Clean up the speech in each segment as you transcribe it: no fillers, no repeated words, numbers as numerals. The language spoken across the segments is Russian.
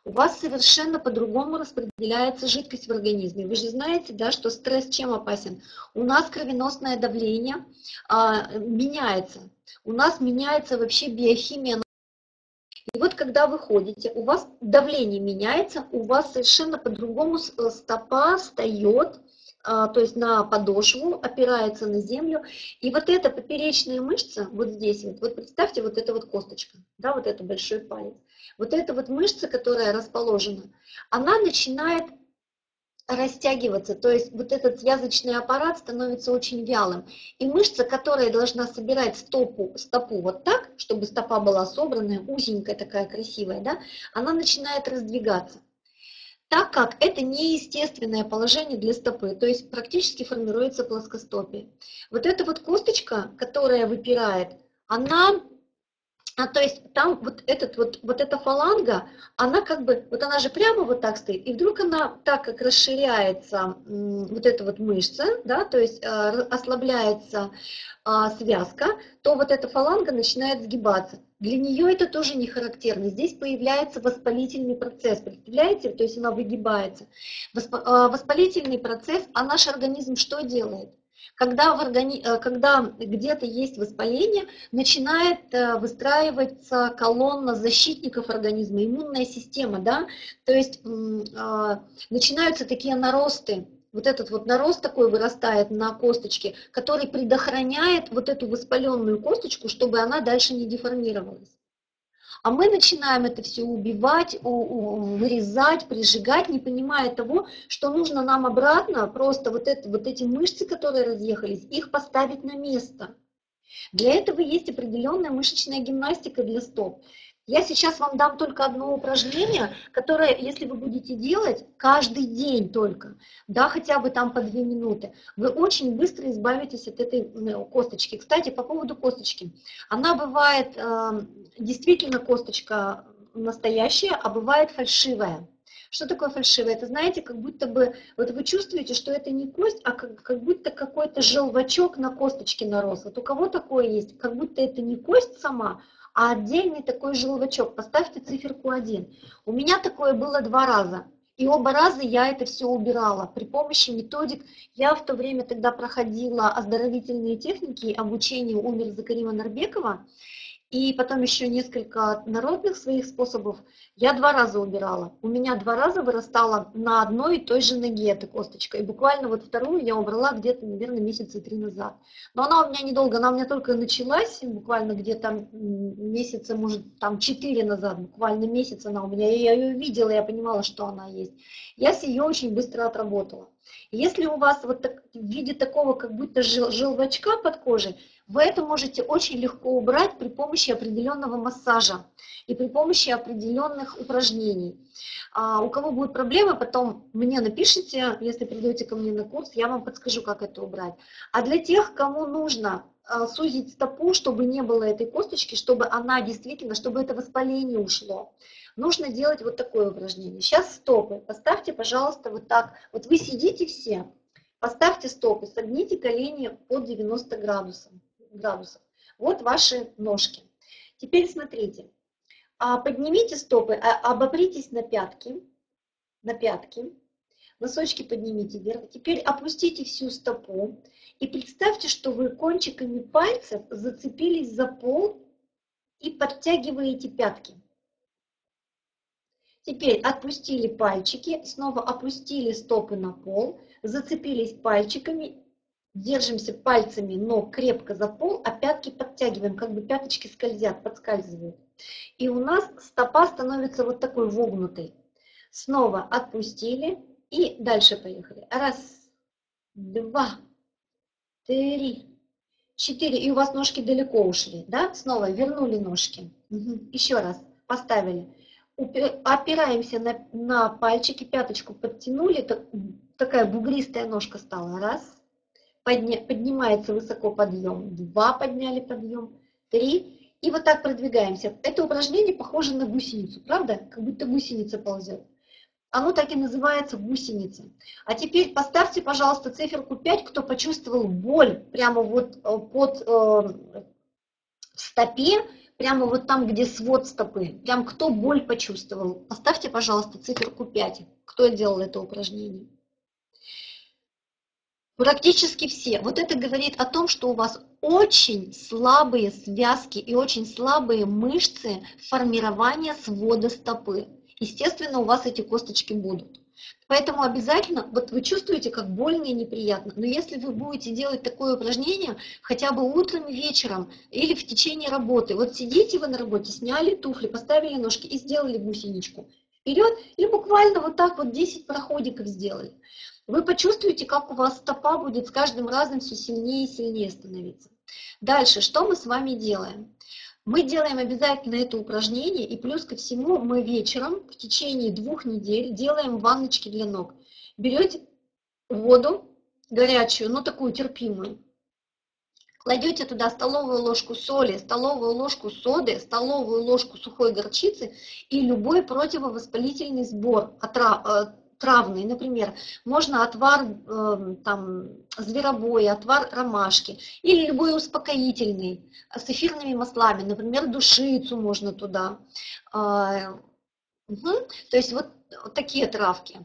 у вас совершенно по-другому распределяется жидкость в организме. Вы же знаете, да, что стресс чем опасен? У нас кровеносное давление меняется. У нас меняется вообще биохимия. И вот когда вы ходите, у вас давление меняется, у вас совершенно по-другому стопа встает, то есть на подошву, опирается на землю. И вот эта поперечная мышца, вот здесь, вот представьте, вот эта вот косточка, да, вот это большой палец. Вот эта вот мышца, которая расположена, она начинает растягиваться, то есть вот этот связочный аппарат становится очень вялым. И мышца, которая должна собирать стопу вот так, чтобы стопа была собранная, узенькая такая красивая, да, она начинает раздвигаться. Так как это неестественное положение для стопы, то есть практически формируется плоскостопие. Вот эта вот косточка, которая выпирает, она... то есть там вот эта фаланга, она как бы, вот она же прямо вот так стоит, и вдруг она, так как расширяется вот эта вот мышца, да, то есть ослабляется связка, то вот эта фаланга начинает сгибаться. Для нее это тоже не характерно. Здесь появляется воспалительный процесс, представляете? То есть она выгибается. Воспалительный процесс, а наш организм что делает? Когда где-то есть воспаление, начинает выстраиваться колонна защитников организма, иммунная система, да, то есть начинаются такие наросты. Вот этот вот нарост такой вырастает на косточке, который предохраняет вот эту воспаленную косточку, чтобы она дальше не деформировалась. А мы начинаем это все убивать, вырезать, прижигать, не понимая того, что нужно нам обратно просто вот эти мышцы, которые разъехались, их поставить на место. Для этого есть определенная мышечная гимнастика для стоп. Я сейчас вам дам только одно упражнение, которое, если вы будете делать каждый день только, да, хотя бы там по 2 минуты, вы очень быстро избавитесь от этой косточки. Кстати, по поводу косточки. Она бывает действительно косточка настоящая, а бывает фальшивая. Что такое фальшивое? Это, знаете, как будто бы, вот вы чувствуете, что это не кость, а как будто какой-то желвачок на косточке нарос. Вот у кого такое есть? Как будто это не кость сама, а отдельный такой желвачок. Поставьте циферку 1. У меня такое было 2 раза. И оба раза я это все убирала при помощи методик. Я в то время тогда проходила оздоровительные техники обучения у Мирзакарима Нарбекова. И потом еще несколько народных своих способов. Я 2 раза убирала. У меня 2 раза вырастала на одной и той же ноге эта косточка. И буквально вот вторую я убрала где-то, наверное, месяца 3 назад. Но она у меня недолго, она у меня только началась, буквально где-то месяца, может, там 4 назад, буквально месяц она у меня. Я ее видела, я понимала, что она есть. Я с ее очень быстро отработала. Если у вас вот так, в виде такого как будто желвачка под кожей, вы это можете очень легко убрать при помощи определенного массажа и при помощи определенных упражнений. У кого будут проблемы, потом мне напишите, если придете ко мне на курс, я вам подскажу, как это убрать. А для тех, кому нужно сузить стопу, чтобы не было этой косточки, чтобы она действительно, чтобы это воспаление ушло, нужно делать вот такое упражнение. Сейчас стопы. Поставьте, пожалуйста, вот так. Вот вы сидите все, поставьте стопы, согните колени под 90 градусов. Вот ваши ножки. Теперь смотрите. Поднимите стопы, обопритесь на пятки. Носочки поднимите вверх. Теперь опустите всю стопу. И представьте, что вы кончиками пальцев зацепились за пол и подтягиваете пятки. Теперь отпустили пальчики, снова опустили стопы на пол, зацепились пальчиками, держимся пальцами ног крепко за пол, а пятки подтягиваем, как бы пяточки скользят, подскальзывают. И у нас стопа становится вот такой вогнутой. Снова отпустили и дальше поехали. 1, 2, 3, 4. И у вас ножки далеко ушли, да? Снова вернули ножки. Еще раз поставили. Опираемся на пальчики, пяточку подтянули, такая бугристая ножка стала. 1, поднимается высоко подъем, 2, подняли подъем, 3, и вот так продвигаемся. Это упражнение похоже на гусеницу, правда? Как будто гусеница ползет. Оно так и называется гусеница. А теперь поставьте, пожалуйста, циферку 5, кто почувствовал боль прямо вот под в стопе, прямо вот там, где свод стопы. Прям кто боль почувствовал. Поставьте, пожалуйста, циферку 5. Кто делал это упражнение? Практически все. Вот это говорит о том, что у вас очень слабые связки и очень слабые мышцы формирования свода стопы. Естественно, у вас эти косточки будут. Поэтому обязательно, вот вы чувствуете, как больно и неприятно, но если вы будете делать такое упражнение хотя бы утром и вечером или в течение работы, вот сидите вы на работе, сняли туфли, поставили ножки и сделали гусеничку вперед, или буквально вот так вот 10 проходиков сделали. Вы почувствуете, как у вас стопа будет с каждым разом все сильнее и сильнее становиться. Дальше, что мы с вами делаем? Мы делаем обязательно это упражнение, и плюс ко всему мы вечером в течение 2 недель делаем ванночки для ног. Берете воду горячую, но такую терпимую, кладете туда столовую ложку соли, столовую ложку соды, столовую ложку сухой горчицы и любой противовоспалительный сбор, травный, например, можно отвар там, зверобоя, отвар ромашки или любой успокоительный с эфирными маслами, например, душицу можно туда. То есть вот такие травки.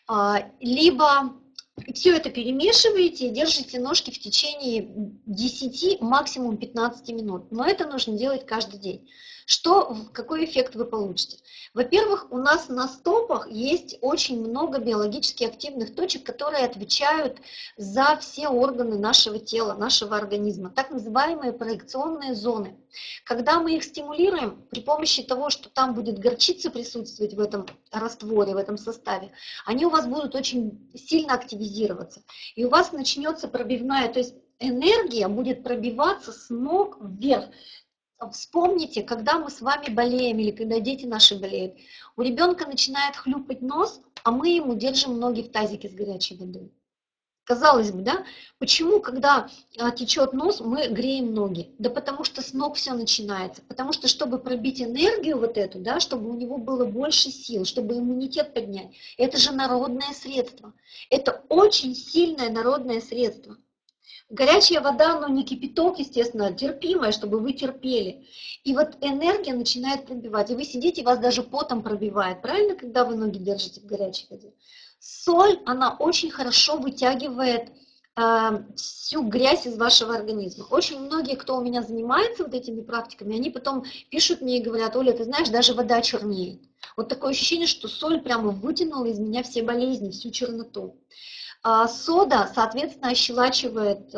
Либо все это перемешиваете и держите ножки в течение 10, максимум 15 минут. Но это нужно делать каждый день. Какой эффект вы получите? Во-первых, у нас на стопах есть очень много биологически активных точек, которые отвечают за все органы нашего тела, нашего организма, так называемые проекционные зоны. Когда мы их стимулируем при помощи того, что там будет горчица присутствовать в этом растворе, в этом составе, они у вас будут очень сильно активизироваться. И у вас начнется пробивная, то есть энергия будет пробиваться с ног вверх. Вспомните, когда мы с вами болеем или когда дети наши болеют, у ребенка начинает хлюпать нос, а мы ему держим ноги в тазике с горячей водой. Казалось бы, да? Почему, когда течет нос, мы греем ноги? Да потому что с ног все начинается. Потому что, чтобы пробить энергию вот эту, да, чтобы у него было больше сил, чтобы иммунитет поднять, это же народное средство. Это очень сильное народное средство. Горячая вода, но не кипяток, естественно, терпимая, чтобы вы терпели. И вот энергия начинает пробивать. И вы сидите, вас даже потом пробивает. Правильно, когда вы ноги держите в горячей воде? Соль, она очень хорошо вытягивает всю грязь из вашего организма. Очень многие, кто у меня занимается вот этими практиками, они потом пишут мне и говорят: Оля, ты знаешь, даже вода чернеет. Вот такое ощущение, что соль прямо вытянула из меня все болезни, всю черноту. Сода, соответственно, ощелачивает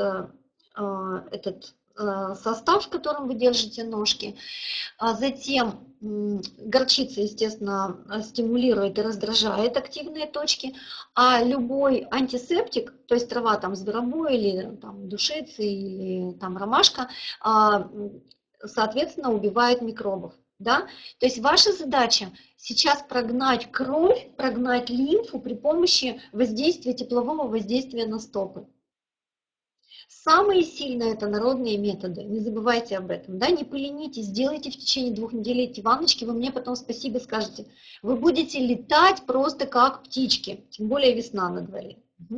этот состав, в котором вы держите ножки. Затем горчица, естественно, стимулирует и раздражает активные точки. А любой антисептик, то есть трава там зверобой или там душица или там ромашка, соответственно, убивает микробов. Да? То есть ваша задача сейчас прогнать кровь, прогнать лимфу при помощи воздействия, теплового воздействия на стопы. Самые сильные это народные методы, не забывайте об этом. Да? Не поленитесь, сделайте в течение 2 недель эти ванночки, вы мне потом спасибо скажете. Вы будете летать просто как птички, тем более весна на дворе.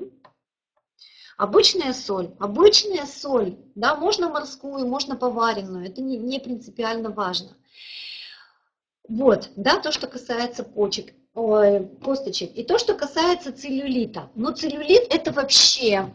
Обычная соль, да, можно морскую, можно поваренную, это не принципиально важно. Вот, да, то, что касается косточек. И то, что касается целлюлита. Но целлюлит это вообще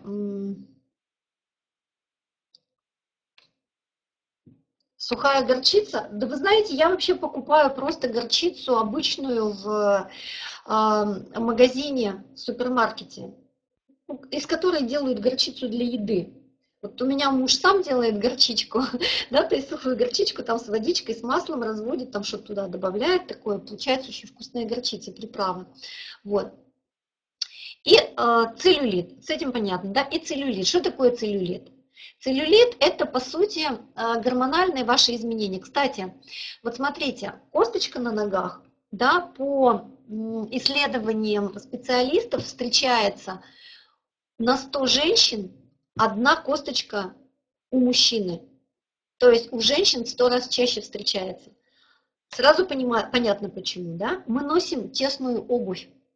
сухая горчица. Да вы знаете, я вообще покупаю просто горчицу обычную в магазине, в супермаркете, из которой делают горчицу для еды. Вот у меня муж сам делает горчичку, да, то есть сухую горчичку там с водичкой, с маслом разводит, там что-то туда добавляет, такое, получается очень вкусная горчица, приправа. Вот. И целлюлит, с этим понятно, да, и целлюлит. Что такое целлюлит? Целлюлит это, по сути, гормональные ваши изменения. Кстати, вот смотрите, косточка на ногах, да, по исследованиям специалистов встречается на 100 женщин, 1 косточка у мужчины. То есть у женщин в 100 раз чаще встречается. Сразу понятно почему, да? Мы носим тесную обувь.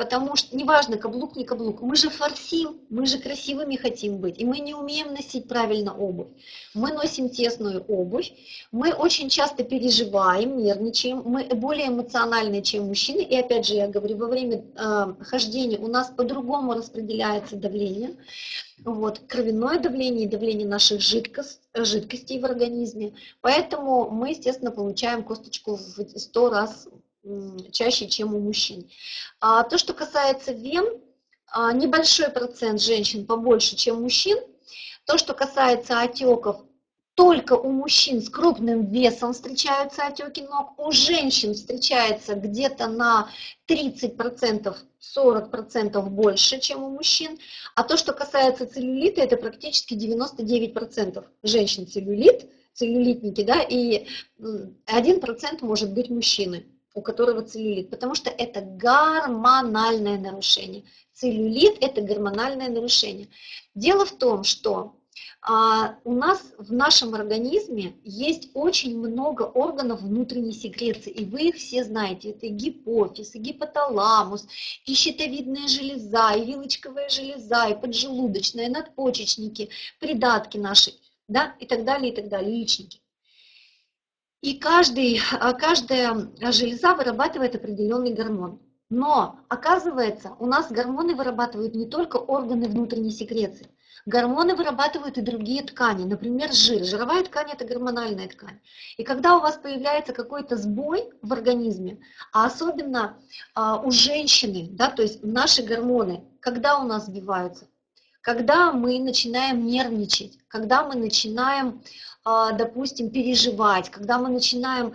Потому что неважно, каблук, не каблук, мы же форсим, мы же красивыми хотим быть, и мы не умеем носить правильно обувь. Мы носим тесную обувь, мы очень часто переживаем, нервничаем, мы более эмоциональные, чем мужчины. И опять же, я говорю, во время хождения у нас по-другому распределяется давление, вот, кровяное давление и давление наших жидкостей в организме. Поэтому мы, естественно, получаем косточку в 100 раз чаще, чем у мужчин. А то, что касается вен, небольшой процент женщин побольше, чем мужчин. То, что касается отеков, только у мужчин с крупным весом встречаются отеки ног, у женщин встречается где-то на 30%, 40% больше, чем у мужчин. А то, что касается целлюлита, это практически 99% женщин целлюлитники, да, и 1% может быть мужчины, у которого целлюлит, потому что это гормональное нарушение. Целлюлит – это гормональное нарушение. Дело в том, что у нас в нашем организме есть очень много органов внутренней секреции, и вы их все знаете. Это и гипофиз, и гипоталамус, и щитовидная железа, и вилочковая железа, и поджелудочная, и надпочечники, придатки наши, да, и так далее, яичники. И каждая железа вырабатывает определенный гормон. Но, оказывается, у нас гормоны вырабатывают не только органы внутренней секреции. Гормоны вырабатывают и другие ткани, например, жир. Жировая ткань – это гормональная ткань. И когда у вас появляется какой-то сбой в организме, а особенно у женщины, да, то есть наши гормоны, когда у нас сбиваются? Когда мы начинаем нервничать, когда мы начинаем, допустим, переживать, когда мы начинаем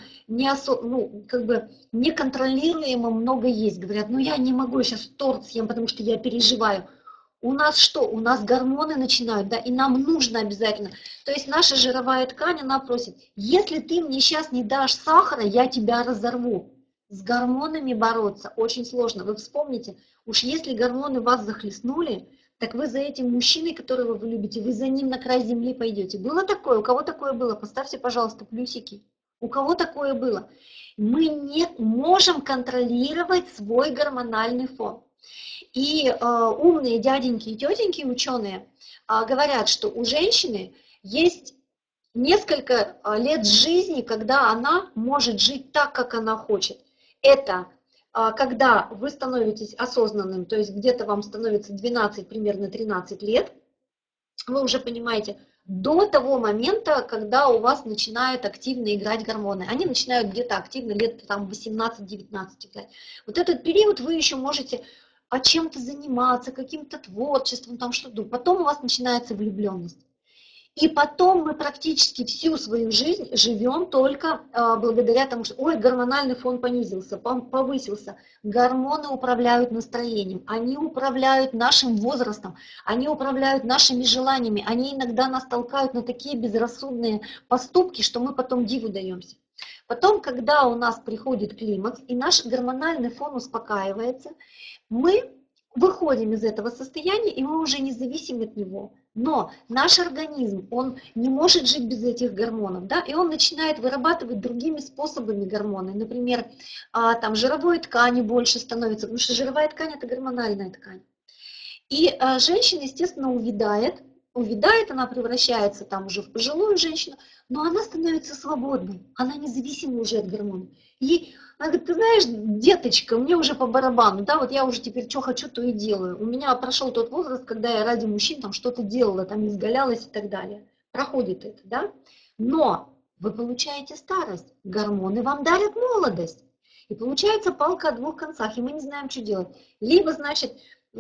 неконтролируемо много есть. Говорят, ну я не могу, сейчас торт съем, потому что я переживаю. У нас что? У нас гормоны начинают, да, и нам нужно обязательно. То есть наша жировая ткань, она просит, если ты мне сейчас не дашь сахара, я тебя разорву. С гормонами бороться очень сложно. Вы вспомните, уж если гормоны вас захлестнули, так вы за этим мужчиной, которого вы любите, вы за ним на край земли пойдете. Было такое? У кого такое было? Поставьте, пожалуйста, плюсики. У кого такое было? Мы не можем контролировать свой гормональный фон. И умные дяденьки и тетеньки, ученые, говорят, что у женщины есть несколько лет жизни, когда она может жить так, как она хочет. Это когда вы становитесь осознанным, то есть где-то вам становится 12, примерно 13 лет, вы уже понимаете, до того момента, когда у вас начинают активно играть гормоны. Они начинают где-то активно лет там 18-19 играть. Вот этот период вы еще можете чем-то заниматься, каким-то творчеством, там что-то. Потом у вас начинается влюбленность. И потом мы практически всю свою жизнь живем только благодаря тому, что ой, гормональный фон понизился, повысился. Гормоны управляют настроением, они управляют нашим возрастом, они управляют нашими желаниями, они иногда нас толкают на такие безрассудные поступки, что мы потом диву даемся. Потом, когда у нас приходит климакс и наш гормональный фон успокаивается, мы выходим из этого состояния, и мы уже не зависим от него. Но наш организм, он не может жить без этих гормонов, да, и он начинает вырабатывать другими способами гормоны. Например, там жировой ткани больше становится, потому что жировая ткань – это гормональная ткань. И женщина, естественно, увядает, она превращается там уже в пожилую женщину, но она становится свободной, она независима уже от гормонов. И она говорит, ты знаешь, деточка, мне уже по барабану, да, вот я уже теперь что хочу, то и делаю. У меня прошел тот возраст, когда я ради мужчин там что-то делала, там изгалялась и так далее. Проходит это, да. Но вы получаете старость, гормоны вам дарят молодость. И получается палка о двух концах, и мы не знаем, что делать. Либо, значит,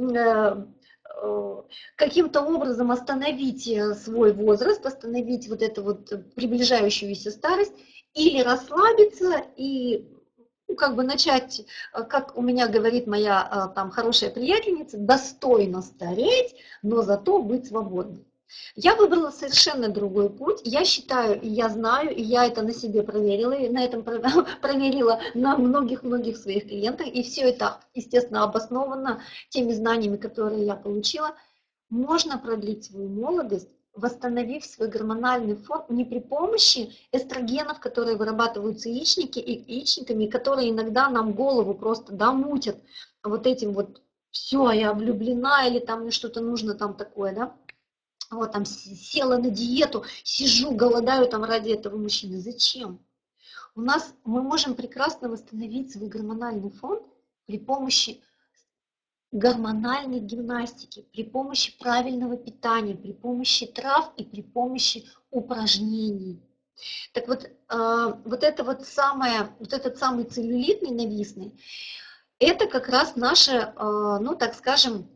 каким-то образом остановить свой возраст, остановить вот эту вот приближающуюся старость, или расслабиться и как бы начать, как у меня говорит моя там хорошая приятельница, достойно стареть, но зато быть свободной. Я выбрала совершенно другой путь. Я считаю, и я знаю, и я это на себе проверила, и на этом проверила на многих-многих своих клиентах, и все это, естественно, обосновано теми знаниями, которые я получила. Можно продлить свою молодость восстановив свой гормональный фон не при помощи эстрогенов, которые вырабатываются яичниками, которые иногда нам голову просто, да, мутят вот этим вот «все, я влюблена» или там мне что-то нужно там такое, да. Вот там села на диету, сижу, голодаю там ради этого мужчины. Зачем? Мы можем прекрасно восстановить свой гормональный фон при помощи гормональной гимнастики, при помощи правильного питания, при помощи трав и при помощи упражнений. Так вот, вот этот самый целлюлит ненавистный, это как раз наша, ну так скажем,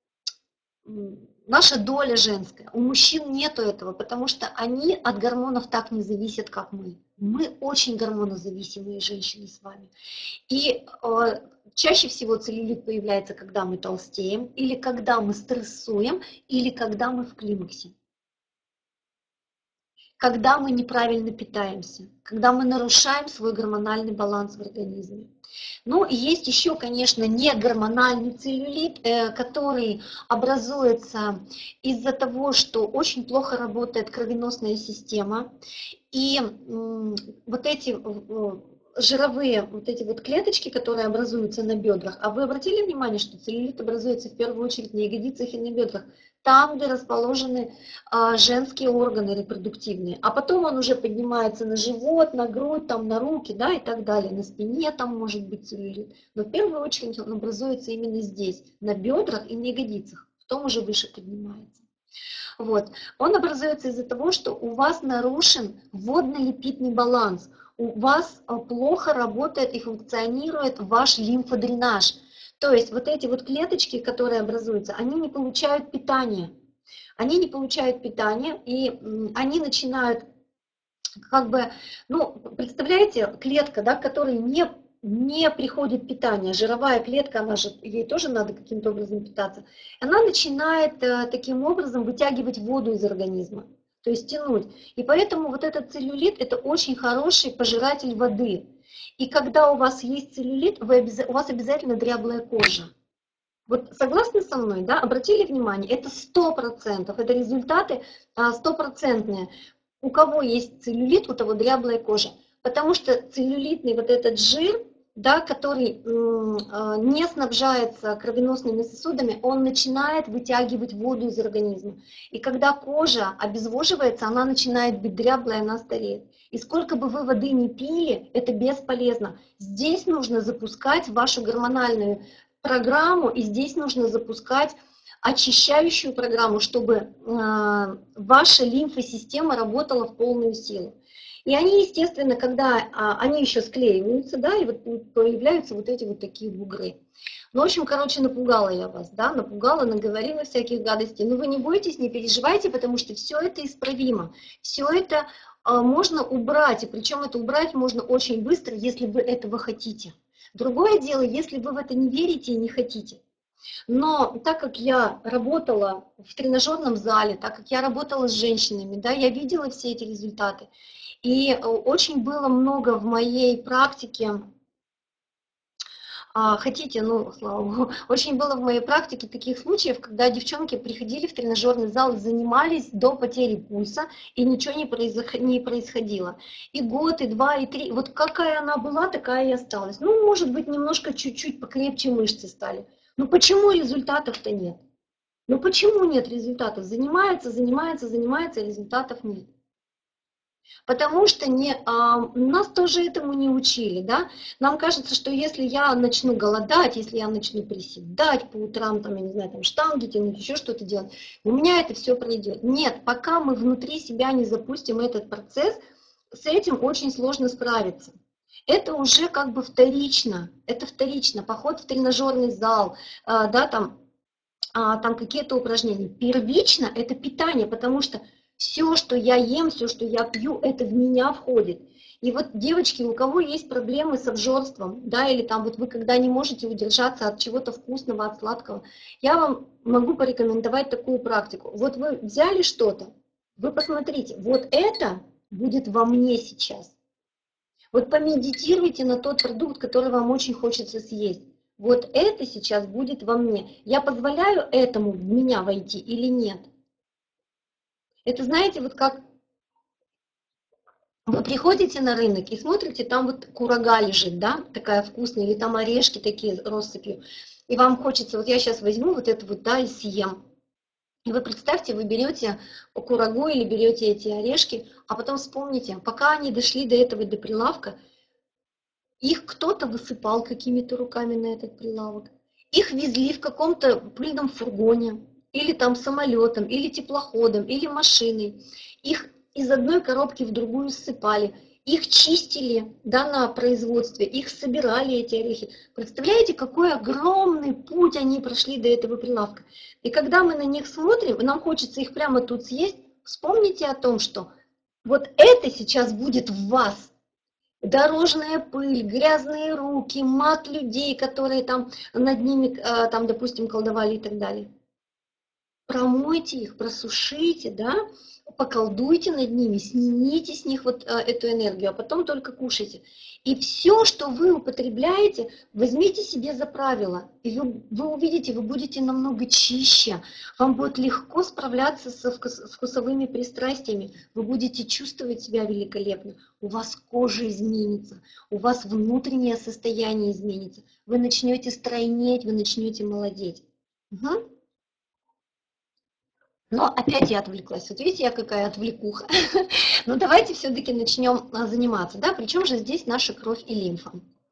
наша доля женская. У мужчин нету этого, потому что они от гормонов так не зависят, как мы. Мы очень гормонозависимые женщины с вами. И чаще всего целлюлит появляется, когда мы толстеем, или когда мы стрессуем, или когда мы в климаксе. Когда мы неправильно питаемся, когда мы нарушаем свой гормональный баланс в организме. Ну и есть еще, конечно, негормональный целлюлит, который образуется из-за того, что очень плохо работает кровеносная система. И вот эти жировые вот эти вот клеточки, которые образуются на бедрах, а вы обратили внимание, что целлюлит образуется в первую очередь на ягодицах и на бедрах, там, где расположены женские органы репродуктивные, а потом он уже поднимается на живот, на грудь, там, на руки, да, и так далее, на спине там может быть целлюлит, но в первую очередь он образуется именно здесь, на бедрах и на ягодицах, потом уже выше поднимается. Вот. Он образуется из-за того, что у вас нарушен водно-липидный баланс, у вас плохо работает и функционирует ваш лимфодренаж. То есть вот эти вот клеточки, которые образуются, они не получают питания. Они не получают питания, и они начинают, как бы, ну, представляете, клетка, да, к которой не приходит питание, жировая клетка, она же, ей тоже надо каким-то образом питаться, она начинает таким образом вытягивать воду из организма, то есть тянуть. И поэтому вот этот целлюлит – это очень хороший пожиратель воды. И когда у вас есть целлюлит, у вас обязательно дряблая кожа. Вот согласны со мной, да? Обратили внимание, это 100%, это результаты стопроцентные. У кого есть целлюлит, у того дряблая кожа. Потому что целлюлитный вот этот жир, да, который не снабжается кровеносными сосудами, он начинает вытягивать воду из организма. И когда кожа обезвоживается, она начинает быть дряблой, она стареет. И сколько бы вы воды не пили, это бесполезно. Здесь нужно запускать вашу гормональную программу, и здесь нужно запускать очищающую программу, чтобы ваша лимфосистема работала в полную силу. И они, естественно, когда они еще склеиваются, да, и вот появляются вот эти вот такие бугры. Ну, в общем, короче, напугала я вас, да, напугала, наговорила всяких гадостей. Но вы не бойтесь, не переживайте, потому что все это исправимо. Все это можно убрать, и причем это убрать можно очень быстро, если вы этого хотите. Другое дело, если вы в это не верите и не хотите. Но так как я работала в тренажерном зале, так как я работала с женщинами, да, я видела все эти результаты. И очень было много в моей практике, хотите, ну, слава богу, очень было в моей практике таких случаев, когда девчонки приходили в тренажерный зал, занимались до потери пульса, и ничего не происходило. И год, и два, и три, вот какая она была, такая и осталась. Ну, может быть, немножко чуть-чуть покрепче мышцы стали. Ну, почему результатов-то нет? Ну, почему нет результатов? Занимается, а результатов нет. Потому что нас тоже этому не учили, да? Нам кажется, что если я начну голодать, если я начну приседать по утрам, там, я не знаю, там штанги тянуть, еще что-то делать, у меня это все пройдет. Нет, пока мы внутри себя не запустим этот процесс, с этим очень сложно справиться. Это уже как бы вторично, это вторично, поход в тренажерный зал, да, там какие-то упражнения. Первично это питание, потому что все, что я ем, все, что я пью, это в меня входит. И вот, девочки, у кого есть проблемы с обжорством, да, или там вот вы когда не можете удержаться от чего-то вкусного, от сладкого, я вам могу порекомендовать такую практику. Вот вы взяли что-то, вы посмотрите, вот это будет во мне сейчас. Вот помедитируйте на тот продукт, который вам очень хочется съесть. Вот это сейчас будет во мне. Я позволяю этому в меня войти или нет? Это, знаете, вот как вы приходите на рынок и смотрите, там вот курага лежит, да, такая вкусная, или там орешки такие россыпью, и вам хочется, вот я сейчас возьму вот это вот, да, и съем. И вы представьте, вы берете курагу или берете эти орешки, а потом вспомните, пока они дошли до этого, до прилавка, их кто-то высыпал какими-то руками на этот прилавок, их везли в каком-то пыльном фургоне, или там самолетом, или теплоходом, или машиной. Их из одной коробки в другую ссыпали, их чистили, да, на производстве, их собирали, эти орехи. Представляете, какой огромный путь они прошли до этого прилавка. И когда мы на них смотрим, и нам хочется их прямо тут съесть, вспомните о том, что вот это сейчас будет в вас. Дорожная пыль, грязные руки, мат людей, которые там над ними, там, допустим, колдовали и так далее. Промойте их, просушите, да, поколдуйте над ними, снимите с них вот эту энергию, а потом только кушайте. И все, что вы употребляете, возьмите себе за правило, и вы увидите, вы будете намного чище, вам будет легко справляться с вкусовыми пристрастиями, вы будете чувствовать себя великолепно, у вас кожа изменится, у вас внутреннее состояние изменится, вы начнете стройнеть, вы начнете молодеть. Угу. Но опять я отвлеклась. Вот видите, я какая отвлекуха. Но давайте все-таки начнем заниматься. Да? Причем же здесь наша кровь и лимфа.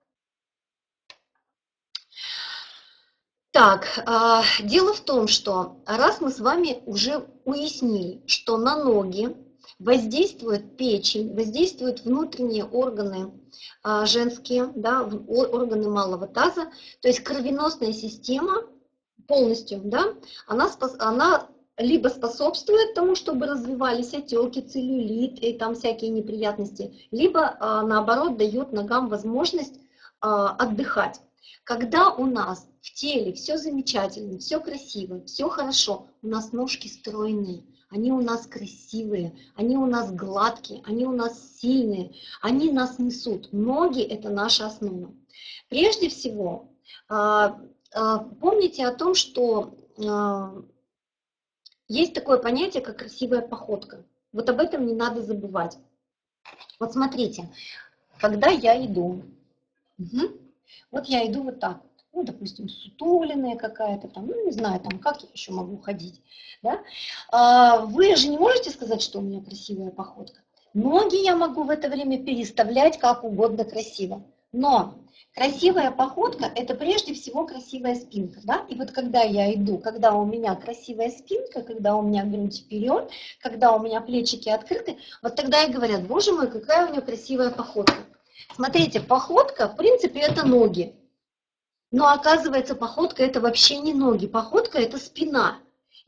Так, дело в том, что раз мы с вами уже уяснили, что на ноги воздействует печень, воздействуют внутренние органы женские, да, органы малого таза, то есть кровеносная система полностью, да, она либо способствует тому, чтобы развивались отеки, целлюлит и там всякие неприятности, либо наоборот дает ногам возможность отдыхать. Когда у нас в теле все замечательно, все красиво, все хорошо, у нас ножки стройные, они у нас красивые, они у нас гладкие, они у нас сильные, они нас несут. Ноги – это наша основа. Прежде всего, помните о том, что есть такое понятие, как красивая походка. Вот об этом не надо забывать. Вот смотрите, когда я иду, вот я иду вот так вот, ну, допустим, сутуленная какая-то там, ну, не знаю, там, как я еще могу ходить, да? Вы же не можете сказать, что у меня красивая походка. Ноги я могу в это время переставлять как угодно красиво. Но красивая походка – это прежде всего красивая спинка, да? И вот когда я иду, когда у меня красивая спинка, когда у меня грудь вперед, когда у меня плечики открыты, вот тогда и говорят: боже мой, какая у нее красивая походка. Смотрите, походка, в принципе, это ноги. Но оказывается, походка – это вообще не ноги, походка – это спина.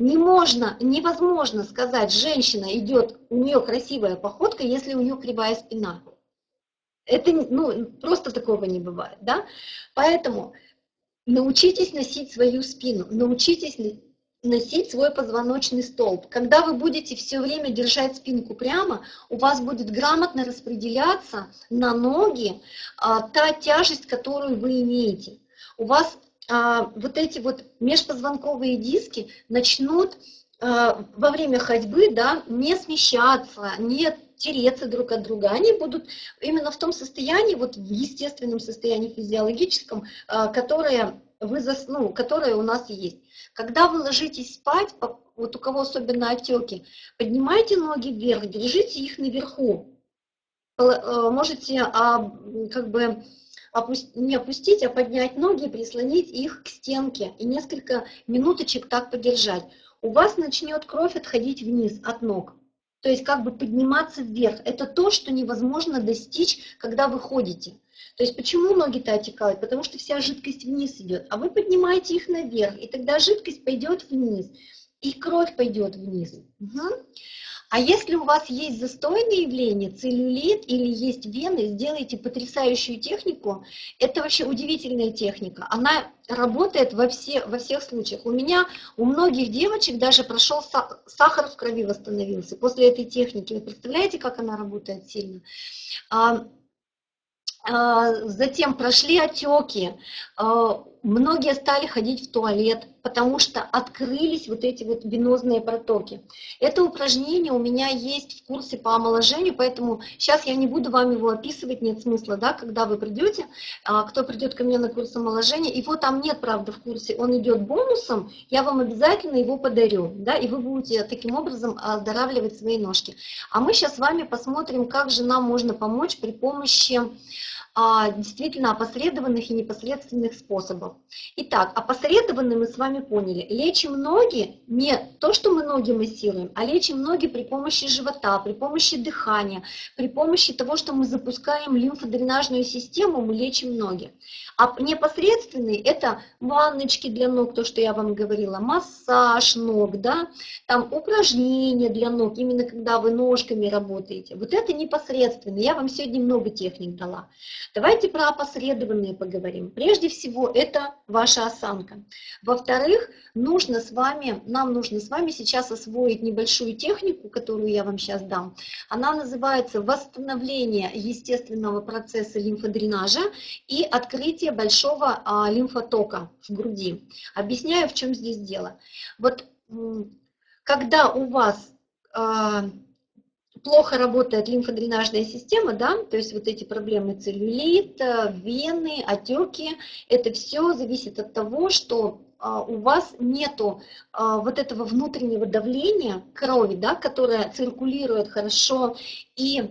Невозможно сказать, женщина идет, у нее красивая походка, если у нее кривая спина. Это, ну, просто такого не бывает, да? Поэтому научитесь носить свою спину, научитесь носить свой позвоночный столб. Когда вы будете все время держать спинку прямо, у вас будет грамотно распределяться на ноги та тяжесть, которую вы имеете. У вас вот эти вот межпозвонковые диски начнут во время ходьбы, да, не смещаться, не тереться друг от друга. Они будут именно в том состоянии, вот в естественном состоянии физиологическом, которое у нас есть. Когда вы ложитесь спать, вот у кого особенно отеки, поднимайте ноги вверх, держите их наверху. Можете как бы не опустить, а поднять ноги, прислонить их к стенке и несколько минуточек так подержать. У вас начнет кровь отходить вниз от ног. То есть как бы подниматься вверх. Это то, что невозможно достичь, когда вы ходите. То есть почему ноги-то отекают? Потому что вся жидкость вниз идет, а вы поднимаете их наверх, и тогда жидкость пойдет вниз, и кровь пойдет вниз. А если у вас есть застойные явления, целлюлит или есть вены, сделайте потрясающую технику. Это вообще удивительная техника. Она работает во всех случаях. У многих девочек даже прошел сахар в крови, восстановился после этой техники. Вы представляете, как она работает сильно? затем прошли отеки, многие стали ходить в туалет, потому что открылись вот эти вот венозные протоки. Это упражнение у меня есть в курсе по омоложению, поэтому сейчас я не буду вам его описывать, нет смысла, да, когда вы придете, кто придет ко мне на курс омоложения, его там нет, правда, в курсе, он идет бонусом, я вам обязательно его подарю, да, и вы будете таким образом оздоравливать свои ножки. А мы сейчас с вами посмотрим, как же нам можно помочь при помощи действительно опосредованных и непосредственных способов. Итак, опосредованные мы с вами поняли. Лечим ноги, не то, что мы ноги массируем, а лечим ноги при помощи живота, при помощи дыхания, при помощи того, что мы запускаем лимфодренажную систему, мы лечим ноги. А непосредственные – это ванночки для ног, то, что я вам говорила, массаж ног, да, там упражнения для ног, именно когда вы ножками работаете. Вот это непосредственно. Я вам сегодня много техник дала. Давайте про опосредованные поговорим. Прежде всего, это ваша осанка. Во-вторых, нам нужно с вами сейчас освоить небольшую технику, которую я вам сейчас дам. Она называется восстановление естественного процесса лимфодренажа и открытие большого лимфотока в груди. Объясняю, в чем здесь дело. Вот когда у вас плохо работает лимфодренажная система, да, то есть вот эти проблемы целлюлит, вены, отеки, это все зависит от того, что у вас нету вот этого внутреннего давления крови, да, которое циркулирует хорошо, и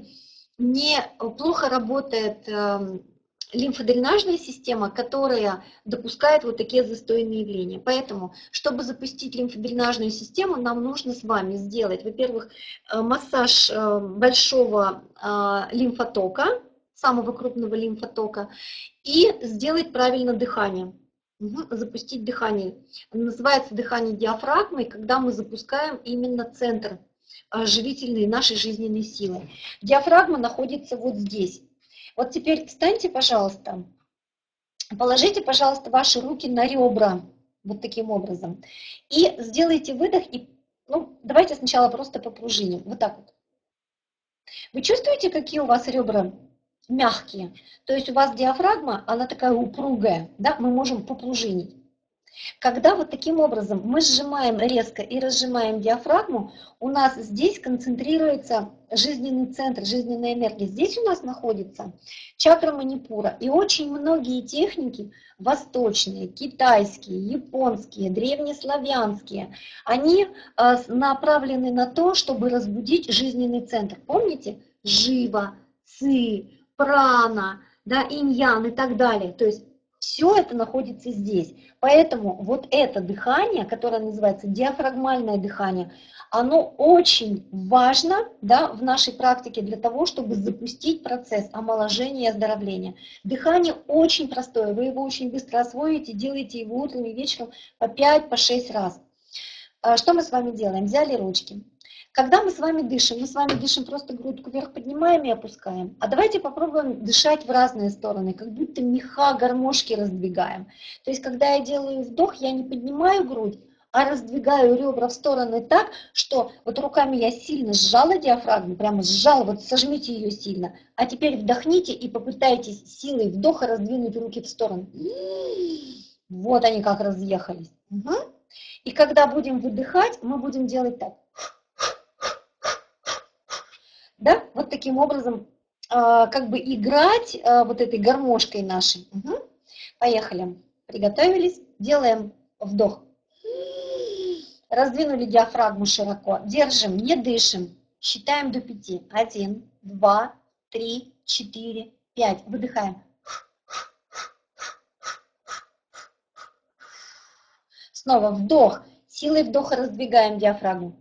плохо работает лимфодренажная система, которая допускает вот такие застойные явления. Поэтому, чтобы запустить лимфодренажную систему, нам нужно с вами сделать, во-первых, массаж большого лимфотока, самого крупного лимфотока, и сделать правильно дыхание. Запустить дыхание. Называется дыхание диафрагмой, когда мы запускаем именно центр живительной нашей жизненной силы. Диафрагма находится вот здесь. Вот теперь встаньте, пожалуйста, положите, пожалуйста, ваши руки на ребра, вот таким образом, и сделайте выдох, и, давайте сначала просто попружиним, вот так вот. Вы чувствуете, какие у вас ребра мягкие? То есть у вас диафрагма, она такая упругая, да, мы можем попружинить. Когда вот таким образом мы сжимаем резко и разжимаем диафрагму, у нас здесь концентрируется жизненный центр, жизненная энергия. Здесь у нас находится чакра Манипура. И очень многие техники, восточные, китайские, японские, древнеславянские, они направлены на то, чтобы разбудить жизненный центр. Помните? Жива, ци, прана, да, инь-ян и так далее. То есть все это находится здесь. Поэтому вот это дыхание, которое называется диафрагмальное дыхание, оно очень важно, да, в нашей практике для того, чтобы запустить процесс омоложения и оздоровления. Дыхание очень простое, вы его очень быстро освоите, делаете его утром и вечером по 5-6 раз. Что мы с вами делаем? Взяли ручки. Когда мы с вами дышим просто грудку вверх поднимаем и опускаем. А давайте попробуем дышать в разные стороны, как будто меха, гармошки раздвигаем. То есть, когда я делаю вдох, я не поднимаю грудь, а раздвигаю ребра в стороны так, что вот руками я сильно сжала диафрагму, прямо сжала, вот сожмите ее сильно. А теперь вдохните и попытайтесь силой вдоха раздвинуть руки в сторону. Вот они как разъехались. И когда будем выдыхать, мы будем делать так. Да, вот таким образом, как бы играть вот этой гармошкой нашей. Поехали. Приготовились. Делаем вдох. Раздвинули диафрагму широко. Держим, не дышим. Считаем до 5. 1, 2, 3, 4, 5. Выдыхаем. Снова вдох. Силой вдоха раздвигаем диафрагму.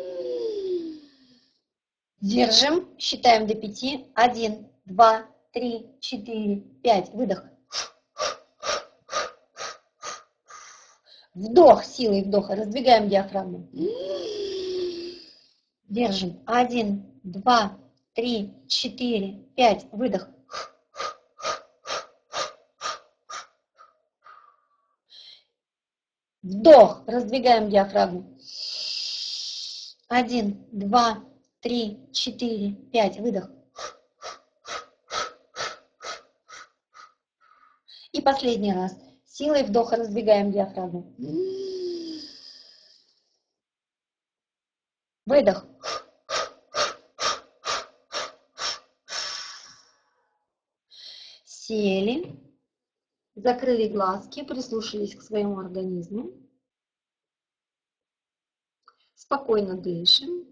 Держим, считаем до 5. 1, 2, 3, 4, 5. Выдох. Вдох, силой вдоха. Раздвигаем диафрагму. Держим. 1, 2, 3, 4, 5. Выдох. Вдох. Раздвигаем диафрагму. 1, 2, 3, 4, 5. Выдох. И последний раз. Силой вдоха раздвигаем диафрагму. Выдох. Сели, закрыли глазки, прислушались к своему организму. Спокойно дышим.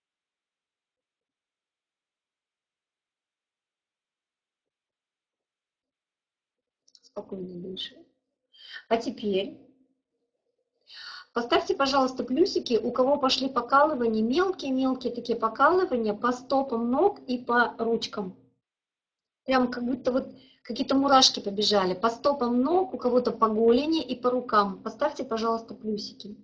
Спокойно дышим. А теперь поставьте, пожалуйста, плюсики, у кого пошли покалывания, мелкие-мелкие такие покалывания по стопам ног и по ручкам. Прям как будто вот какие-то мурашки побежали. По стопам ног, у кого-то по голени и по рукам. Поставьте, пожалуйста, плюсики.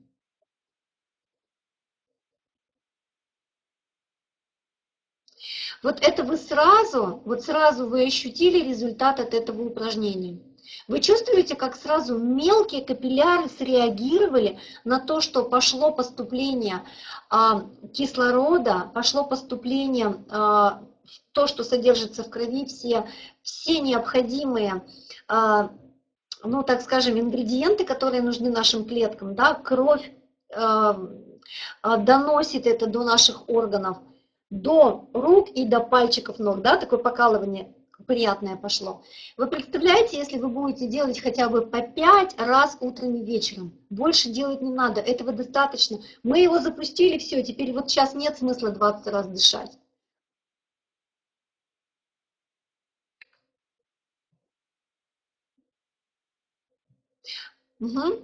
Вот это вы сразу вы ощутили результат от этого упражнения. Вы чувствуете, как сразу мелкие капилляры среагировали на то, что пошло поступление кислорода, пошло поступление то, что содержится в крови, все необходимые, ну так скажем, ингредиенты, которые нужны нашим клеткам, да, кровь доносит это до наших органов, до рук и до пальчиков ног, да, такое покалывание приятное пошло. Вы представляете, если вы будете делать хотя бы по 5 раз утром и вечером, больше делать не надо, этого достаточно. Мы его запустили, все, теперь вот сейчас нет смысла 20 раз дышать. Угу.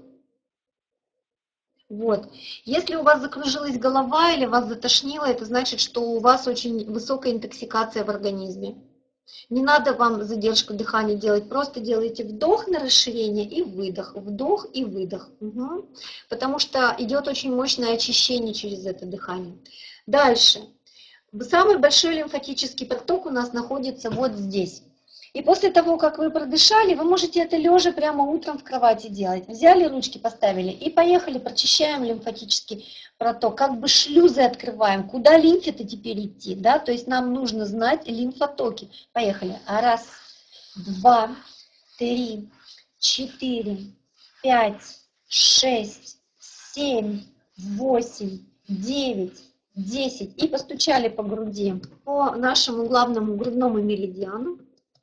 Вот. Если у вас закружилась голова или вас затошнило, это значит, что у вас очень высокая интоксикация в организме. Не надо вам задержку дыхания делать, просто делайте вдох на расширение и выдох, вдох и выдох. Угу. Потому что идет очень мощное очищение через это дыхание. Дальше. Самый большой лимфатический проток у нас находится вот здесь. И после того, как вы продышали, вы можете это лежа прямо утром в кровати делать. Взяли ручки, поставили и поехали, прочищаем лимфатический проток, как бы шлюзы открываем. Куда лимфе-то теперь идти, да? То есть нам нужно знать лимфотоки. Поехали. 1, 2, 3, 4, 5, 6, 7, 8, 9, 10. И постучали по груди, по нашему главному грудному меридиану.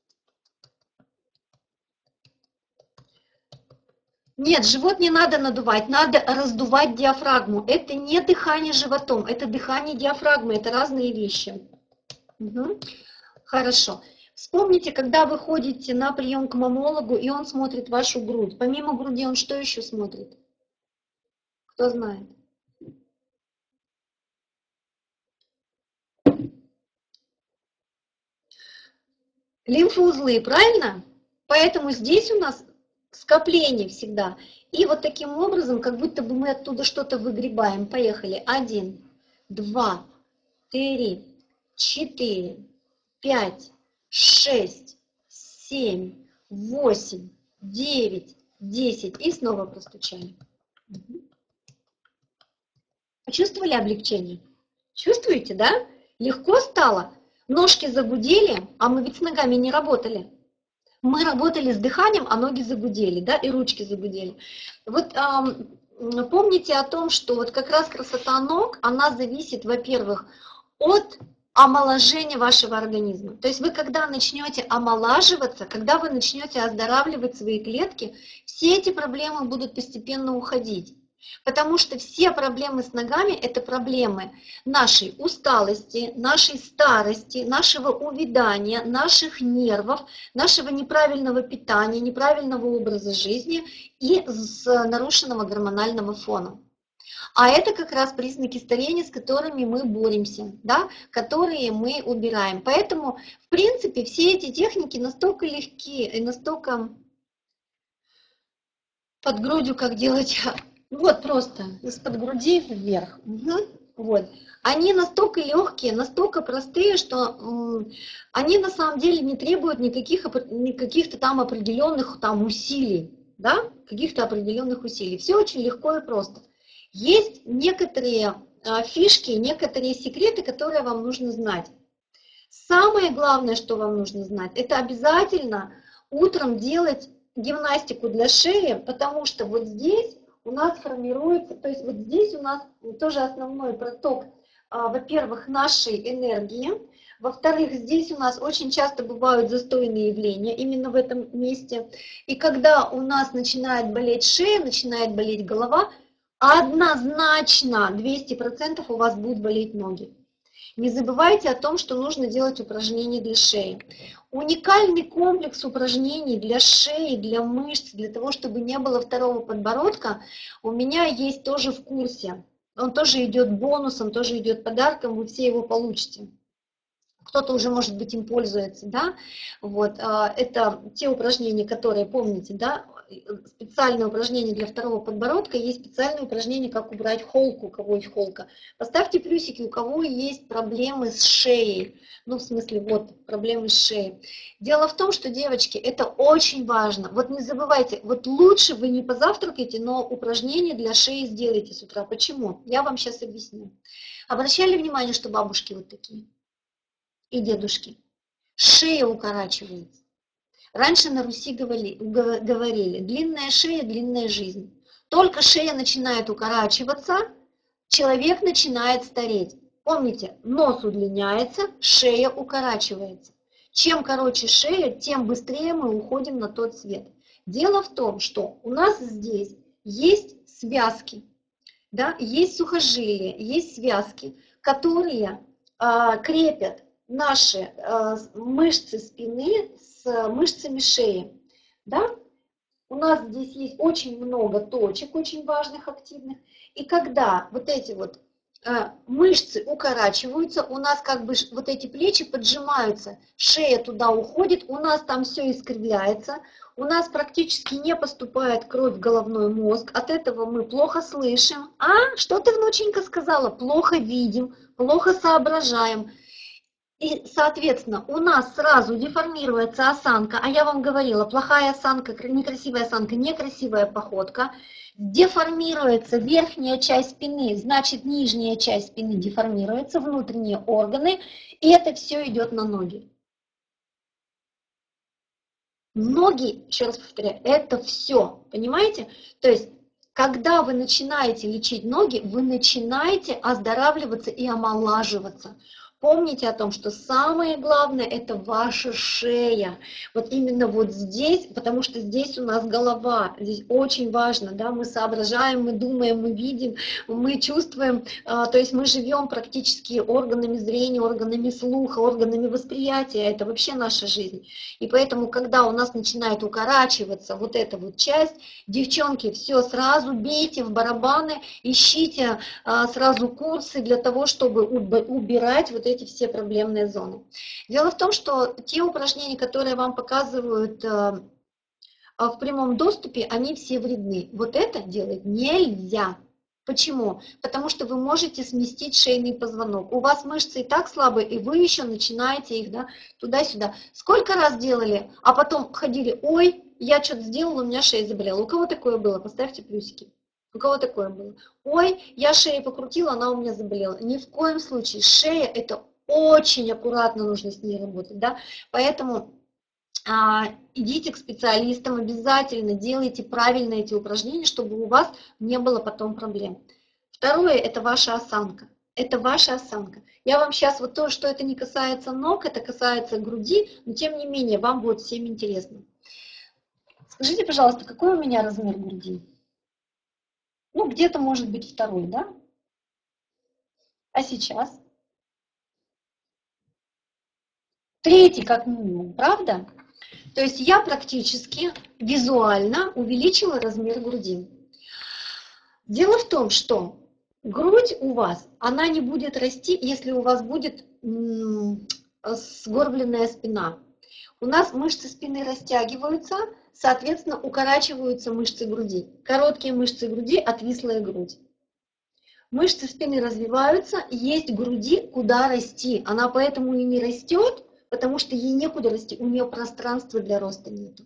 Нет, живот не надо надувать, надо раздувать диафрагму. Это не дыхание животом, это дыхание диафрагмы, это разные вещи. Угу. Хорошо. Вспомните, когда вы ходите на прием к маммологу, и он смотрит вашу грудь. Помимо груди он что еще смотрит? Кто знает? Лимфоузлы, правильно? Поэтому здесь у нас скопление всегда. И вот таким образом, как будто бы мы оттуда что-то выгребаем. Поехали. 1, 2, 3, 4, 5, 6, 7, 8, 9, 10. И снова простучали. Почувствовали облегчение? Чувствуете, да? Легко стало? Ножки загудели, а мы ведь с ногами не работали. Мы работали с дыханием, а ноги загудели, да, и ручки загудели. Вот помните о том, что вот как раз красота ног, она зависит, во-первых, от омоложения вашего организма. То есть вы, когда начнете омолаживаться, когда вы начнете оздоравливать свои клетки, все эти проблемы будут постепенно уходить. Потому что все проблемы с ногами – это проблемы нашей усталости, нашей старости, нашего увядания, наших нервов, нашего неправильного питания, неправильного образа жизни и с нарушенного гормонального фона. А это как раз признаки старения, с которыми мы боремся, да, которые мы убираем. Поэтому, в принципе, все эти техники настолько легкие и настолько под грудью, как делать... Вот просто из-под груди вверх. Угу. Вот. Они настолько легкие, настолько простые, что они на самом деле не требуют никаких-то там определенных там усилий, да? Каких-то определенных усилий. Все очень легко и просто. Есть некоторые фишки, некоторые секреты, которые вам нужно знать. Самое главное, что вам нужно знать, это обязательно утром делать гимнастику для шеи, потому что вот здесь у нас формируется, то есть вот здесь у нас тоже основной проток, во-первых, нашей энергии, во-вторых, здесь у нас очень часто бывают застойные явления именно в этом месте. И когда у нас начинает болеть шея, начинает болеть голова, однозначно 200% у вас будут болеть ноги. Не забывайте о том, что нужно делать упражнения для шеи. Уникальный комплекс упражнений для шеи, для мышц, для того, чтобы не было второго подбородка, у меня есть тоже в курсе. Он тоже идет бонусом, тоже идет подарком, вы все его получите. Кто-то уже, может быть, им пользуется, да, вот, это те упражнения, которые, помните, да, специальные упражнения для второго подбородка, есть специальные упражнения, как убрать холку, у кого есть холка. Поставьте плюсики, у кого есть проблемы с шеей, ну, в смысле, вот, проблемы с шеей. Дело в том, что, девочки, это очень важно, вот не забывайте, вот лучше вы не позавтракаете, но упражнения для шеи сделайте с утра. Почему? Я вам сейчас объясню. Обращали внимание, что бабушки вот такие? И дедушки. Шея укорачивается. Раньше на Руси говорили, длинная шея, длинная жизнь. Только шея начинает укорачиваться, человек начинает стареть. Помните, нос удлиняется, шея укорачивается. Чем короче шея, тем быстрее мы уходим на тот свет. Дело в том, что у нас здесь есть связки, да, есть сухожилия, есть связки, которые крепят наши мышцы спины с мышцами шеи. Да? У нас здесь есть очень много точек, очень важных, активных. И когда вот эти вот мышцы укорачиваются, у нас как бы вот эти плечи поджимаются, шея туда уходит, у нас там все искривляется, у нас практически не поступает кровь в головной мозг, от этого мы плохо слышим. А, что ты, внученька, сказала? Плохо видим, плохо соображаем. И, соответственно, у нас сразу деформируется осанка, а я вам говорила, плохая осанка, некрасивая осанка, некрасивая походка, деформируется верхняя часть спины, значит, нижняя часть спины деформируется, внутренние органы, и это все идет на ноги. Ноги, еще раз повторяю, это все, понимаете? То есть, когда вы начинаете лечить ноги, вы начинаете оздоравливаться и омолаживаться. Помните о том, что самое главное – это ваша шея. Вот именно вот здесь, потому что здесь у нас голова, здесь очень важно, да, мы соображаем, мы думаем, мы видим, мы чувствуем, то есть мы живем практически органами зрения, органами слуха, органами восприятия, это вообще наша жизнь. И поэтому, когда у нас начинает укорачиваться вот эта вот часть, девчонки, все, сразу бейте в барабаны, ищите сразу курсы для того, чтобы убирать вот эти все проблемные зоны. Дело в том, что те упражнения, которые вам показывают в прямом доступе, они все вредны. Вот это делать нельзя. Почему? Потому что вы можете сместить шейный позвонок. У вас мышцы и так слабые, и вы еще начинаете их, да, туда-сюда. Сколько раз делали, а потом ходили, ой, я что-то сделала, у меня шея заболела. У кого такое было? Поставьте плюсики. У кого такое было? Ой, я шею покрутила, она у меня заболела. Ни в коем случае. Шея – это очень аккуратно, нужно с ней работать, да. Поэтому идите к специалистам, обязательно делайте правильно эти упражнения, чтобы у вас не было потом проблем. Второе – это ваша осанка. Это ваша осанка. Я вам сейчас вот то, что это не касается ног, это касается груди, но тем не менее вам будет всем интересно. Скажите, пожалуйста, какой у меня размер груди? Ну, где-то может быть второй, да? А сейчас? Третий как минимум, правда? То есть я практически визуально увеличила размер груди. Дело в том, что грудь у вас, она не будет расти, если у вас будет сгорбленная спина. У нас мышцы спины растягиваются, соответственно, укорачиваются мышцы груди. Короткие мышцы груди, отвислая грудь. Мышцы спины развиваются, есть груди, куда расти. Она поэтому и не растет, потому что ей некуда расти, у нее пространства для роста нет.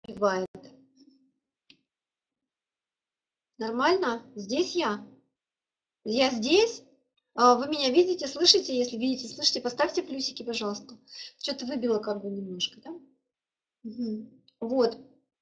сбивает. Нормально? Здесь я. Я здесь. Вы меня видите, слышите? Если видите, слышите, поставьте плюсики, пожалуйста. Что-то выбило как бы немножко, да? Угу. Вот.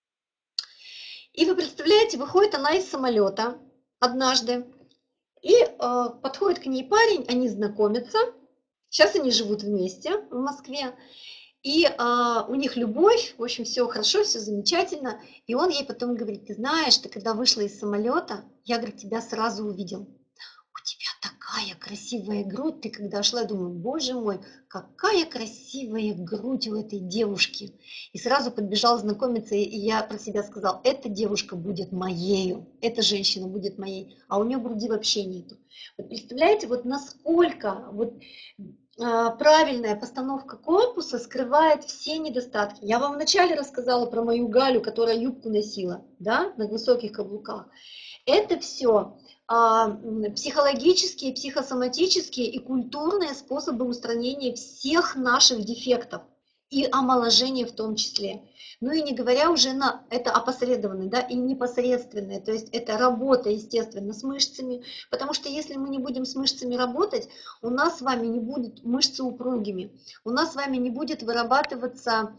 И вы представляете, выходит она из самолета однажды, и подходит к ней парень, они знакомятся. Сейчас они живут вместе в Москве. И у них любовь, в общем, все хорошо, все замечательно. И он ей потом говорит: ты знаешь, ты когда вышла из самолета, я, говорит, тебя сразу увидел. У тебя такая красивая грудь. Ты когда шла, я думаю, боже мой, какая красивая грудь у этой девушки. И сразу подбежал знакомиться, и я про себя сказал: эта девушка будет моею, эта женщина будет моей. А у нее груди вообще нету. Вот представляете, вот насколько вот правильная постановка корпуса скрывает все недостатки. Я вам вначале рассказала про мою Галю, которая юбку носила, да, на высоких каблуках. Это все психологические, психосоматические и культурные способы устранения всех наших дефектов и омоложения в том числе. Ну и не говоря уже на это опосредованное, да, и непосредственное, то есть это работа, естественно, с мышцами, потому что если мы не будем с мышцами работать, у нас с вами не будут мышцы упругими, у нас с вами не будет вырабатываться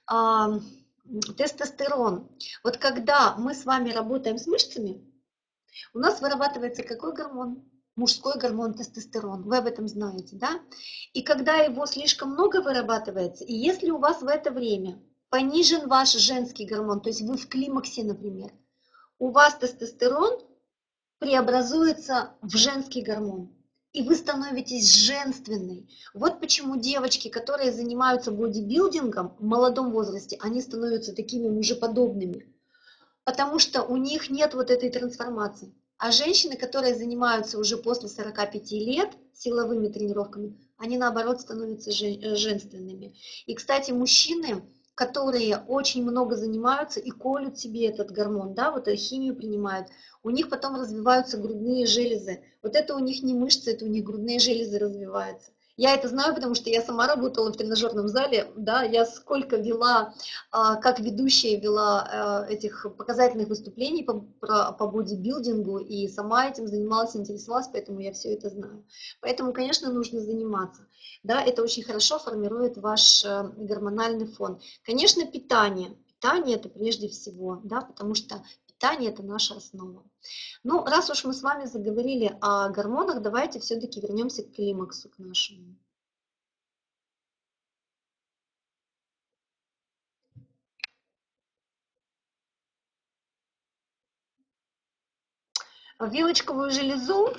тестостерон. Вот когда мы с вами работаем с мышцами, у нас вырабатывается какой гормон? Мужской гормон тестостерон. Вы об этом знаете, да? И когда его слишком много вырабатывается, и если у вас в это время понижен ваш женский гормон, то есть вы в климаксе, например, у вас тестостерон преобразуется в женский гормон, и вы становитесь женственной. Вот почему девочки, которые занимаются бодибилдингом в молодом возрасте, они становятся такими мужеподобными. Потому что у них нет вот этой трансформации. А женщины, которые занимаются уже после 45 лет силовыми тренировками, они наоборот становятся женственными. И, кстати, мужчины, которые очень много занимаются и колют себе этот гормон, да, вот эту химию принимают, у них потом развиваются грудные железы. Вот это у них не мышцы, это у них грудные железы развиваются. Я это знаю, потому что я сама работала в тренажерном зале, да, я сколько вела, как ведущая вела этих показательных выступлений по бодибилдингу, и сама этим занималась, интересовалась, поэтому я все это знаю. Поэтому, конечно, нужно заниматься, да, это очень хорошо формирует ваш гормональный фон. Конечно, питание это прежде всего, да, потому что питание это наша основа. Ну, раз уж мы с вами заговорили о гормонах, давайте все-таки вернемся к климаксу, к нашему. Вилочковую железу,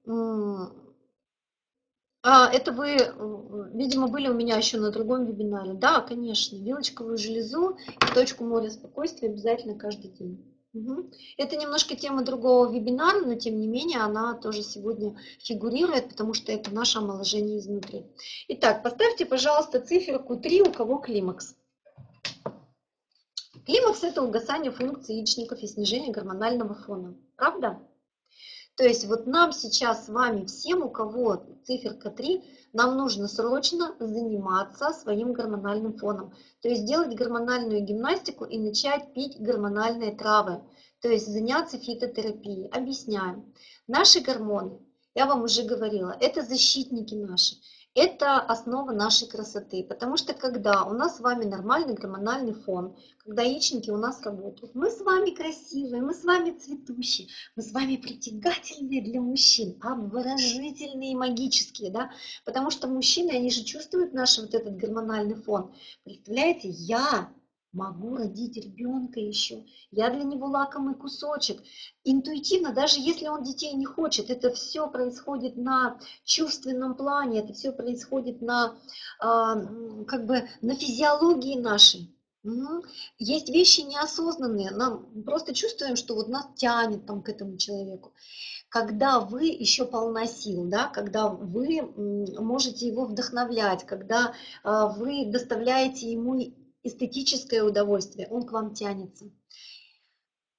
это вы, видимо, были у меня еще на другом вебинаре. Да, конечно, вилочковую железу и точку моря спокойствия обязательно каждый день. Угу. Это немножко тема другого вебинара, но тем не менее она тоже сегодня фигурирует, потому что это наше омоложение изнутри. Итак, поставьте, пожалуйста, циферку 3, у кого климакс. Климакс – это угасание функций яичников и снижение гормонального фона. Правда? То есть вот нам сейчас с вами, всем, у кого циферка 3, нам нужно срочно заниматься своим гормональным фоном. То есть делать гормональную гимнастику и начать пить гормональные травы. То есть заняться фитотерапией. Объясняем. Наши гормоны, я вам уже говорила, это защитники наши. Это основа нашей красоты, потому что когда у нас с вами нормальный гормональный фон, когда яичники у нас работают, мы с вами красивые, мы с вами цветущие, мы с вами притягательные для мужчин, обворожительные и магические, да, потому что мужчины, они же чувствуют наш вот этот гормональный фон. Представляете, я могу родить ребенка еще, я для него лакомый кусочек. Интуитивно, даже если он детей не хочет, это все происходит на чувственном плане, это все происходит на, как бы, на физиологии нашей. Есть вещи неосознанные, нам просто чувствуем, что вот нас тянет там к этому человеку. Когда вы еще полна сил, да, когда вы можете его вдохновлять, когда вы доставляете ему эстетическое удовольствие, он к вам тянется.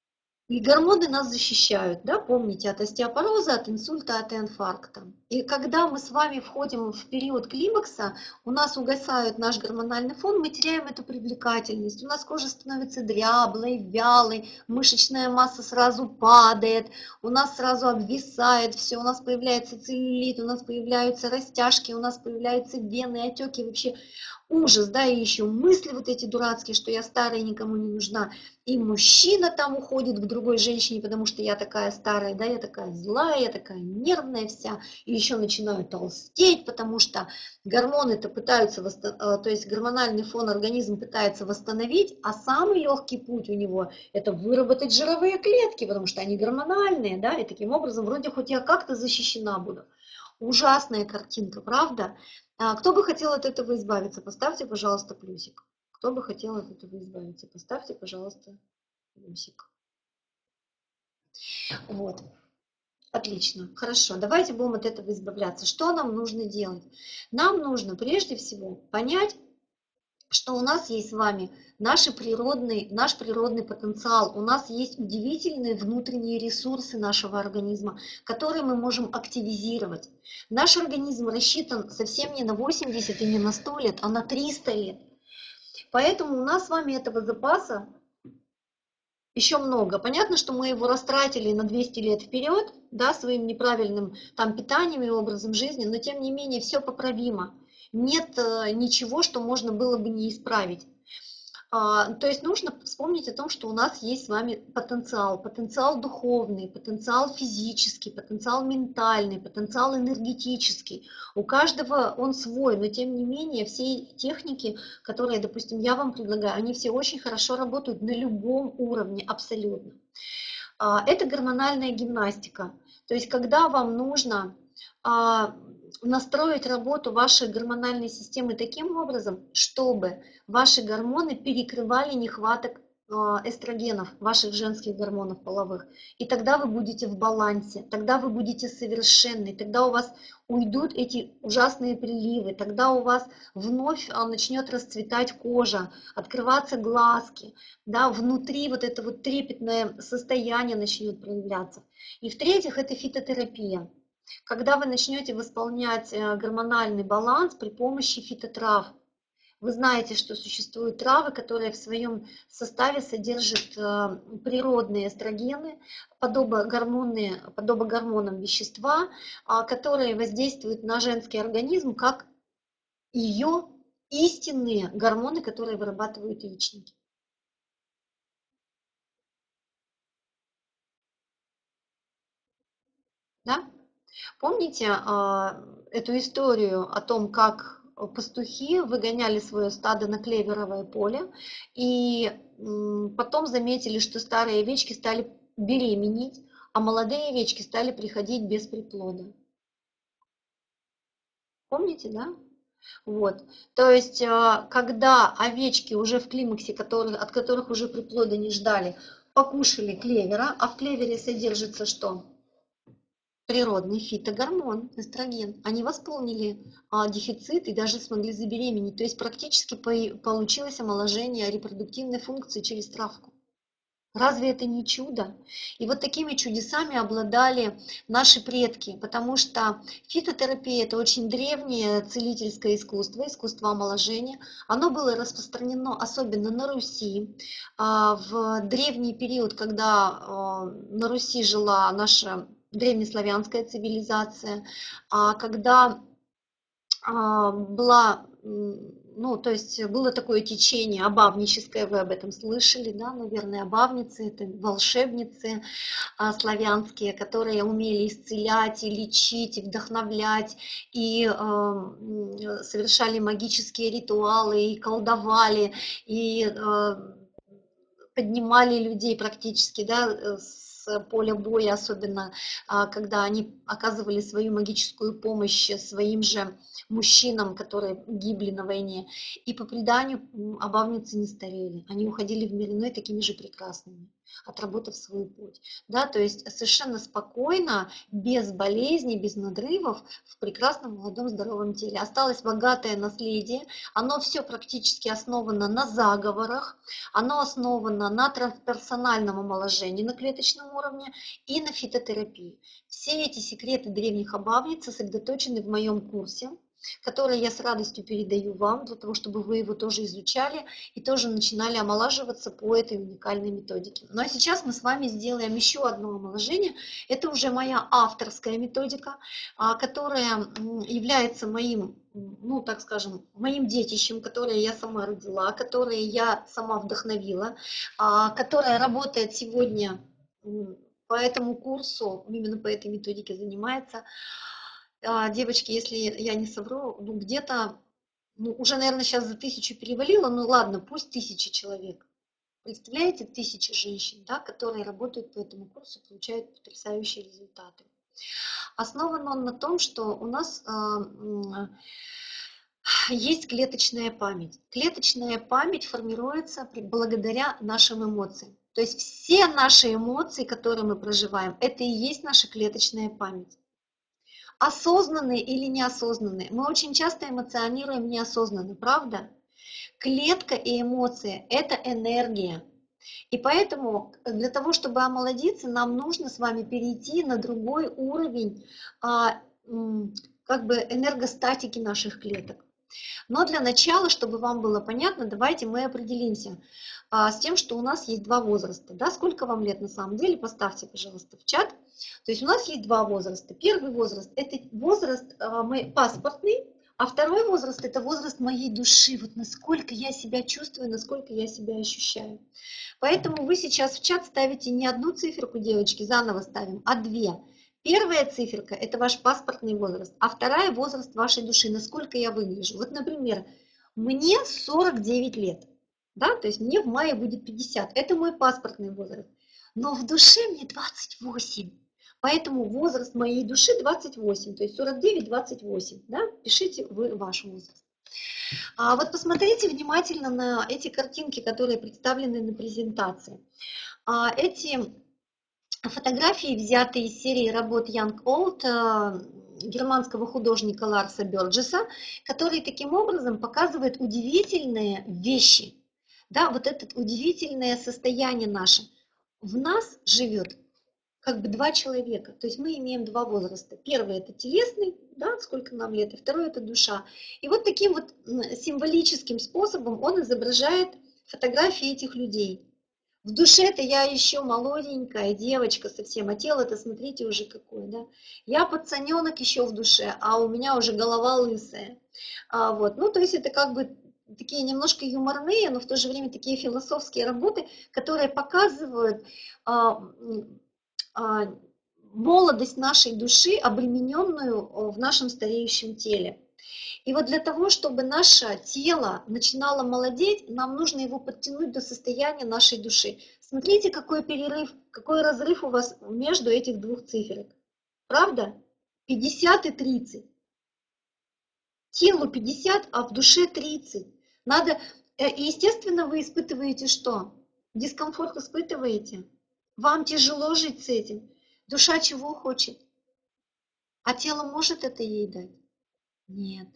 И гормоны нас защищают, да, помните, от остеопороза, от инсульта, от инфаркта. И когда мы с вами входим в период климакса, у нас угасает наш гормональный фон, мы теряем эту привлекательность. У нас кожа становится дряблой, вялой, мышечная масса сразу падает, у нас сразу обвисает все, у нас появляется целлюлит, у нас появляются растяжки, у нас появляются вены, отеки, вообще ужас, да, и еще мысли вот эти дурацкие, что я старая, никому не нужна. И мужчина там уходит к другой женщине, потому что я такая старая, да, я такая злая, я такая нервная вся. И еще начинаю толстеть, потому что гормоны-то пытаются, то есть гормональный фон организм пытается восстановить, а самый легкий путь у него это выработать жировые клетки, потому что они гормональные, да, и таким образом вроде хоть я как-то защищена буду. Ужасная картинка, правда? Кто бы хотел от этого избавиться, поставьте, пожалуйста, плюсик. Кто бы хотел от этого избавиться, поставьте, пожалуйста, плюсик. Вот. Отлично, хорошо. Давайте будем от этого избавляться. Что нам нужно делать? Нам нужно прежде всего понять, что у нас есть с вами наш природный потенциал, у нас есть удивительные внутренние ресурсы нашего организма, которые мы можем активизировать. Наш организм рассчитан совсем не на 80 и не на 100 лет, а на 300 лет. Поэтому у нас с вами этого запаса еще много. Понятно, что мы его растратили на 200 лет вперед, да, своим неправильным там питанием и образом жизни, но тем не менее все поправимо. Нет ничего, что можно было бы не исправить. То есть нужно вспомнить о том, что у нас есть с вами потенциал духовный, потенциал физический, потенциал ментальный, потенциал энергетический. У каждого он свой, но тем не менее все техники, которые, допустим, я вам предлагаю, они все очень хорошо работают на любом уровне абсолютно. Это гормональная гимнастика. То есть когда вам нужно настроить работу вашей гормональной системы таким образом, чтобы ваши гормоны перекрывали нехваток эстрогенов, ваших женских гормонов половых. И тогда вы будете в балансе, тогда вы будете совершенны, тогда у вас уйдут эти ужасные приливы, тогда у вас вновь начнет расцветать кожа, открываться глазки, да, внутри вот это вот трепетное состояние начнет проявляться. И в-третьих, это фитотерапия. Когда вы начнете восполнять гормональный баланс при помощи фитотрав. Вы знаете, что существуют травы, которые в своем составе содержат природные эстрогены, подобно гормонам вещества, которые воздействуют на женский организм как ее истинные гормоны, которые вырабатывают яичники. Да? Помните эту историю о том, как пастухи выгоняли свое стадо на клеверовое поле и потом заметили, что старые овечки стали беременеть, а молодые овечки стали приходить без приплода. Помните, да? Вот. То есть, когда овечки уже в климаксе, от которых уже приплода не ждали, покушали клевера, а в клевере содержится что? Природный фитогормон, эстроген. Они восполнили дефицит и даже смогли забеременеть. То есть практически получилось омоложение репродуктивной функции через травку. Разве это не чудо? И вот такими чудесами обладали наши предки, потому что фитотерапия – это очень древнее целительское искусство, искусство омоложения. Оно было распространено особенно на Руси. В древний период, когда на Руси жила наша древнеславянская цивилизация, когда была, ну, то есть было такое течение обавническое, вы об этом слышали, да, наверное, обавницы, это волшебницы славянские, которые умели исцелять и лечить, и вдохновлять, и совершали магические ритуалы, и колдовали, и поднимали людей практически, да, с поля боя, особенно когда они оказывали свою магическую помощь своим же мужчинам, которые гибли на войне. И по преданию обавницы не старели, они уходили в мир иной такими же прекрасными. отработав свой путь. Да, то есть совершенно спокойно, без болезней, без надрывов, в прекрасном, молодом, здоровом теле. Осталось богатое наследие, оно все практически основано на заговорах, оно основано на трансперсональном омоложении на клеточном уровне и на фитотерапии. Все эти секреты древних обабниц сосредоточены в моем курсе, который я с радостью передаю вам, для того, чтобы вы его тоже изучали и тоже начинали омолаживаться по этой уникальной методике. Ну а сейчас мы с вами сделаем еще одно омоложение. Это уже моя авторская методика, которая является моим, ну так скажем, моим детищем, которое я сама родила, которое я сама вдохновила, которая работает сегодня по этому курсу, именно по этой методике занимается. Девочки, если я не совру, ну где-то, ну уже, наверное, сейчас за 1000 перевалило, ну ладно, пусть 1000 человек. Представляете, 1000 женщин, да, которые работают по этому курсу, получают потрясающие результаты. Основан он на том, что у нас есть клеточная память. Клеточная память формируется благодаря нашим эмоциям. То есть все наши эмоции, которые мы проживаем, это и есть наша клеточная память. Осознанные или неосознанные. Мы очень часто эмоционируем неосознанно, правда? Клетка и эмоции – это энергия. И поэтому для того, чтобы омолодиться, нам нужно с вами перейти на другой уровень как бы энергостатики наших клеток. Но для начала, чтобы вам было понятно, давайте мы определимся с тем, что у нас есть два возраста. Да? Сколько вам лет на самом деле? Поставьте, пожалуйста, в чат. То есть у нас есть два возраста. Первый возраст – это возраст паспортный, а второй возраст – это возраст моей души. Вот насколько я себя чувствую, насколько я себя ощущаю. Поэтому вы сейчас в чат ставите не одну циферку, девочки, заново ставим, а две. Первая циферка – это ваш паспортный возраст, а вторая – возраст вашей души, насколько я выгляжу. Вот, например, мне 49 лет, да, то есть мне в мае будет 50, это мой паспортный возраст, но в душе мне 28, поэтому возраст моей души 28, то есть 49-28, да, пишите вы ваш возраст. А вот посмотрите внимательно на эти картинки, которые представлены на презентации. Эти фотографии взяты из серии работ Young Old германского художника Ларса Бёрджеса, который таким образом показывает удивительные вещи. Да, вот это удивительное состояние наше. В нас живет как бы два человека, то есть мы имеем два возраста. Первый – это телесный, да, сколько нам лет, и второй – это душа. И вот таким вот символическим способом он изображает фотографии этих людей. В душе-то я еще молоденькая девочка совсем, а тело-то смотрите уже какое, да. Я пацаненок еще в душе, а у меня уже голова лысая. Вот. Ну, то есть это как бы такие немножко юморные, но в то же время такие философские работы, которые показывают молодость нашей души, обремененную в нашем стареющем теле. И вот для того, чтобы наше тело начинало молодеть, нам нужно его подтянуть до состояния нашей души. Смотрите, какой перерыв, какой разрыв у вас между этих двух циферок. Правда? 50 и 30. Телу 50, а в душе 30. Надо, естественно, вы испытываете что? Дискомфорт испытываете? Вам тяжело жить с этим. Душа чего хочет? А тело может это ей дать? Нет.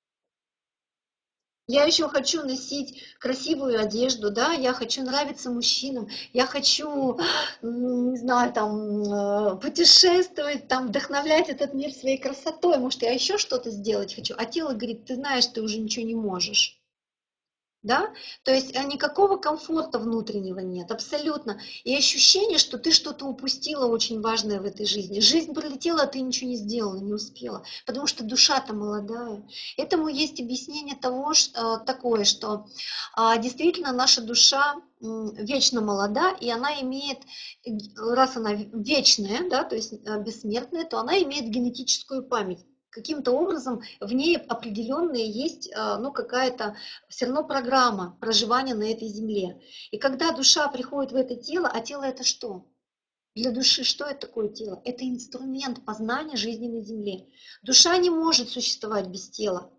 Я еще хочу носить красивую одежду, да, я хочу нравиться мужчинам, я хочу, не знаю, там, путешествовать, там, вдохновлять этот мир своей красотой, может, я еще что-то сделать хочу, а тело говорит, ты знаешь, ты уже ничего не можешь. Да? То есть никакого комфорта внутреннего нет, абсолютно. И ощущение, что ты что-то упустила очень важное в этой жизни. Жизнь пролетела, а ты ничего не сделала, не успела, потому что душа-то молодая. Этому есть объяснение того, такое, что действительно наша душа вечно молода, и она имеет, раз она вечная, да, то есть бессмертная, то она имеет генетическую память. Каким-то образом в ней определенная есть, ну, какая-то все равно программа проживания на этой земле. И когда душа приходит в это тело, а тело это что? Для души что это такое тело? Это инструмент познания жизни на земле. Душа не может существовать без тела.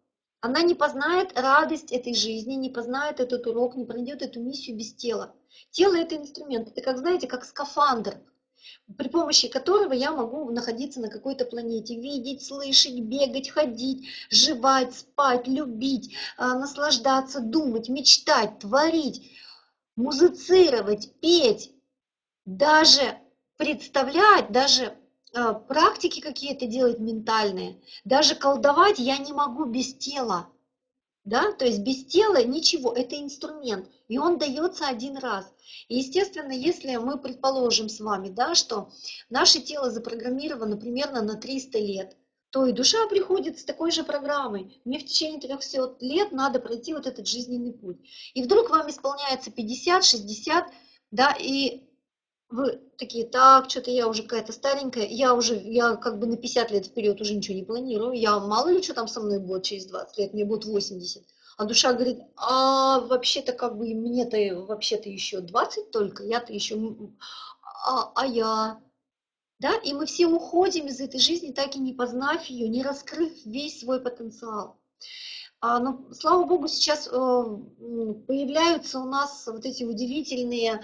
Она не познает радость этой жизни, не познает этот урок, не пройдет эту миссию без тела. Тело – это инструмент, это как, знаете, как скафандр, при помощи которого я могу находиться на какой-то планете, видеть, слышать, бегать, ходить, жевать, спать, любить, наслаждаться, думать, мечтать, творить, музицировать, петь, даже представлять, даже практики какие-то делать ментальные, даже колдовать я не могу без тела. Да, то есть без тела ничего, это инструмент, и он дается один раз. И, естественно, если мы предположим с вами, да, что наше тело запрограммировано примерно на 300 лет, то и душа приходит с такой же программой. Мне в течение 300 лет надо пройти вот этот жизненный путь. И вдруг вам исполняется 50, 60, да, и вы такие, так, что-то я уже какая-то старенькая, я как бы на 50 лет вперед уже ничего не планирую, я мало ли что там со мной будет через 20 лет, мне будет 80. А душа говорит, а вообще-то как бы мне-то вообще-то еще 20 только, я-то еще, а я, да, и мы все уходим из этой жизни, так и не познав ее, не раскрыв весь свой потенциал. Но, слава богу, сейчас появляются у нас вот эти удивительные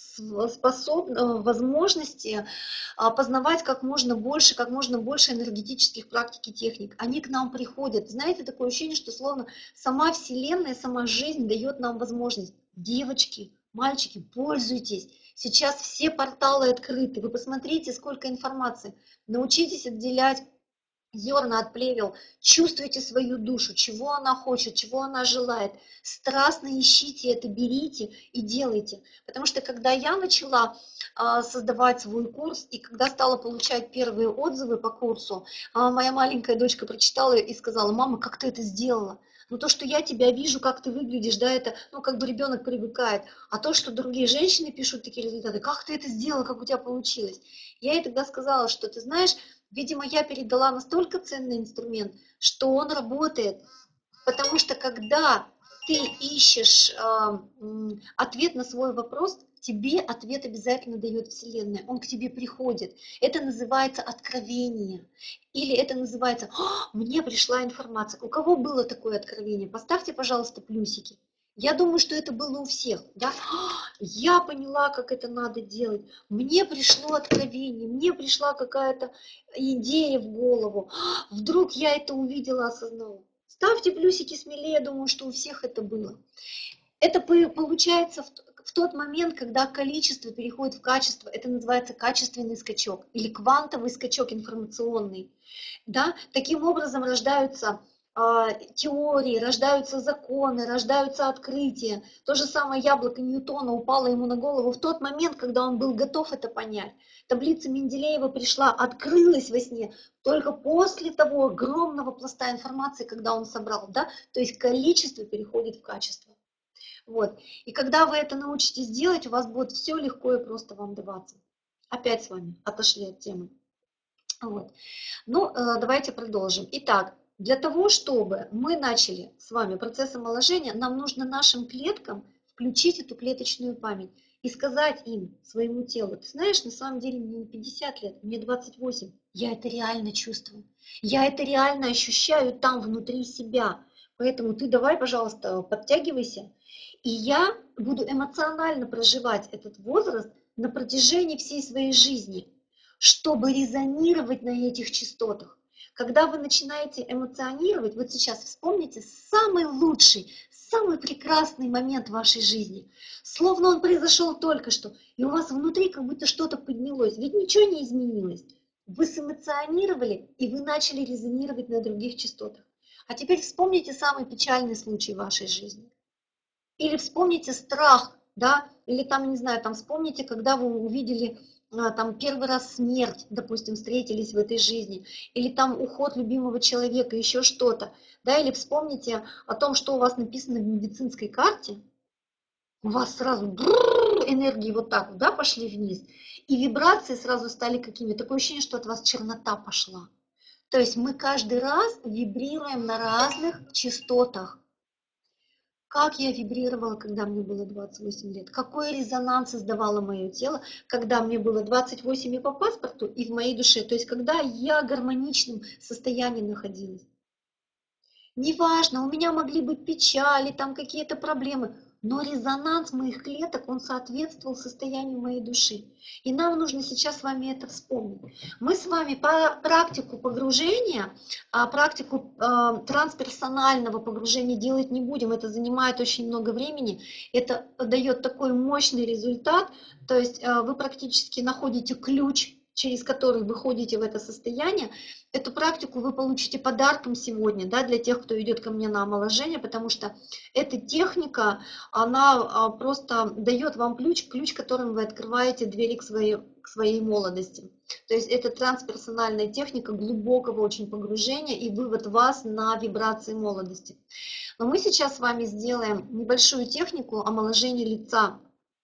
возможности познавать как можно больше энергетических практик и техник. Они к нам приходят. Знаете, такое ощущение, что словно сама Вселенная, сама жизнь дает нам возможность. Девочки, мальчики, пользуйтесь. Сейчас все порталы открыты. Вы посмотрите, сколько информации. Научитесь отделять зерна от плевел, чувствуйте свою душу, чего она хочет, чего она желает. Страстно ищите это, берите и делайте. Потому что когда я начала создавать свой курс, и когда стала получать первые отзывы по курсу, моя маленькая дочка прочитала и сказала: мама, как ты это сделала? Ну, то, что я тебя вижу, как ты выглядишь, да, это, ну, как бы ребенок привыкает. А то, что другие женщины пишут такие результаты, как ты это сделала, как у тебя получилось? Я ей тогда сказала, что, ты знаешь, видимо, я передала настолько ценный инструмент, что он работает, потому что когда ты ищешь ответ на свой вопрос, тебе ответ обязательно дает Вселенная, он к тебе приходит. Это называется откровение, или это называется «мне пришла информация». У кого было такое откровение? Поставьте, пожалуйста, плюсики. Я думаю, что это было у всех, да? Я поняла, как это надо делать. Мне пришло откровение, мне пришла какая-то идея в голову. Вдруг я это увидела, осознала. Ставьте плюсики смелее, думаю, что у всех это было. Это получается в тот момент, когда количество переходит в качество, это называется качественный скачок или квантовый скачок информационный. Да? Таким образом рождаются теории, рождаются законы, рождаются открытия. То же самое яблоко Ньютона упало ему на голову в тот момент, когда он был готов это понять. Таблица Менделеева пришла, открылась во сне только после того огромного пласта информации, когда он собрал. Да? То есть количество переходит в качество. Вот. И когда вы это научитесь делать, у вас будет все легко и просто вам даваться. Опять с вами отошли от темы. Вот. Ну, давайте продолжим. Итак, для того, чтобы мы начали с вами процесс омоложения, нам нужно нашим клеткам включить эту клеточную память и сказать им, своему телу: ты знаешь, на самом деле мне не 50 лет, мне 28. Я это реально чувствую. Я это реально ощущаю там внутри себя. Поэтому ты давай, пожалуйста, подтягивайся. И я буду эмоционально проживать этот возраст на протяжении всей своей жизни, чтобы резонировать на этих частотах. Когда вы начинаете эмоционировать, вот сейчас вспомните самый лучший, самый прекрасный момент в вашей жизни. Словно он произошел только что, и у вас внутри как будто что-то поднялось. Ведь ничего не изменилось. Вы сэмоционировали, и вы начали резонировать на других частотах. А теперь вспомните самый печальный случай в вашей жизни. Или вспомните страх, да, или там, не знаю, там вспомните, когда вы увидели там первый раз смерть, допустим, встретились в этой жизни, или там уход любимого человека, еще что-то, да, или вспомните о том, что у вас написано в медицинской карте, у вас сразу энергии вот так вот, да, пошли вниз, и вибрации сразу стали какими, такое ощущение, что от вас чернота пошла. То есть мы каждый раз вибрируем на разных частотах. Как я вибрировала, когда мне было 28 лет, какой резонанс создавало мое тело, когда мне было 28 и по паспорту, и в моей душе, то есть когда я в гармоничном состоянии находилась. Неважно, у меня могли быть печали, там какие-то проблемы, но резонанс моих клеток, он соответствовал состоянию моей души. И нам нужно сейчас с вами это вспомнить. Мы с вами по практику погружения, практику трансперсонального погружения делать не будем, это занимает очень много времени, это дает такой мощный результат, то есть вы практически находите ключ, через который вы ходите в это состояние. Эту практику вы получите подарком сегодня, да, для тех, кто идет ко мне на омоложение, потому что эта техника, она просто дает вам ключ, которым вы открываете двери к своей молодости. То есть это трансперсональная техника глубокого очень погружения и вывод вас на вибрации молодости. Но мы сейчас с вами сделаем небольшую технику омоложения лица.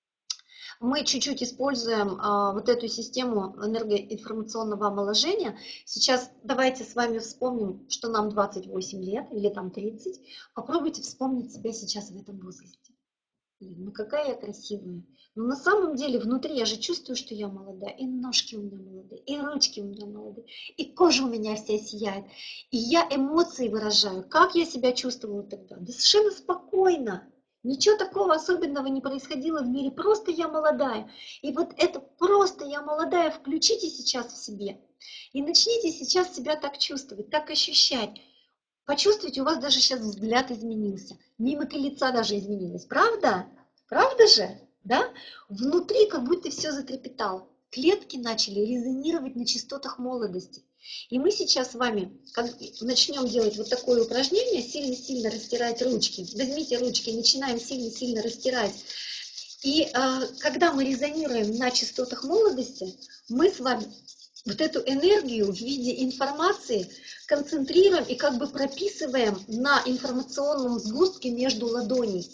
Мы чуть-чуть используем вот эту систему энергоинформационного омоложения. Сейчас давайте с вами вспомним, что нам 28 лет или там 30. Попробуйте вспомнить себя сейчас в этом возрасте. Ну какая я красивая. Но на самом деле внутри я же чувствую, что я молодая. И ножки у меня молодые, и ручки у меня молодые, и кожа у меня вся сияет. И я эмоции выражаю. Как я себя чувствовала тогда? Да совершенно спокойно. Ничего такого особенного не происходило в мире, просто я молодая. И вот это просто я молодая включите сейчас в себе. И начните сейчас себя так чувствовать, так ощущать. Почувствуйте, у вас даже сейчас взгляд изменился. Мимика лица даже изменилась. Правда? Правда же? Да? Внутри как будто все затрепетало. Клетки начали резонировать на частотах молодости. И мы сейчас с вами начнем делать вот такое упражнение, сильно-сильно растирать ручки. Возьмите ручки, начинаем сильно-сильно растирать. И когда мы резонируем на частотах молодости, мы с вами вот эту энергию в виде информации концентрируем и как бы прописываем на информационном сгустке между ладоней.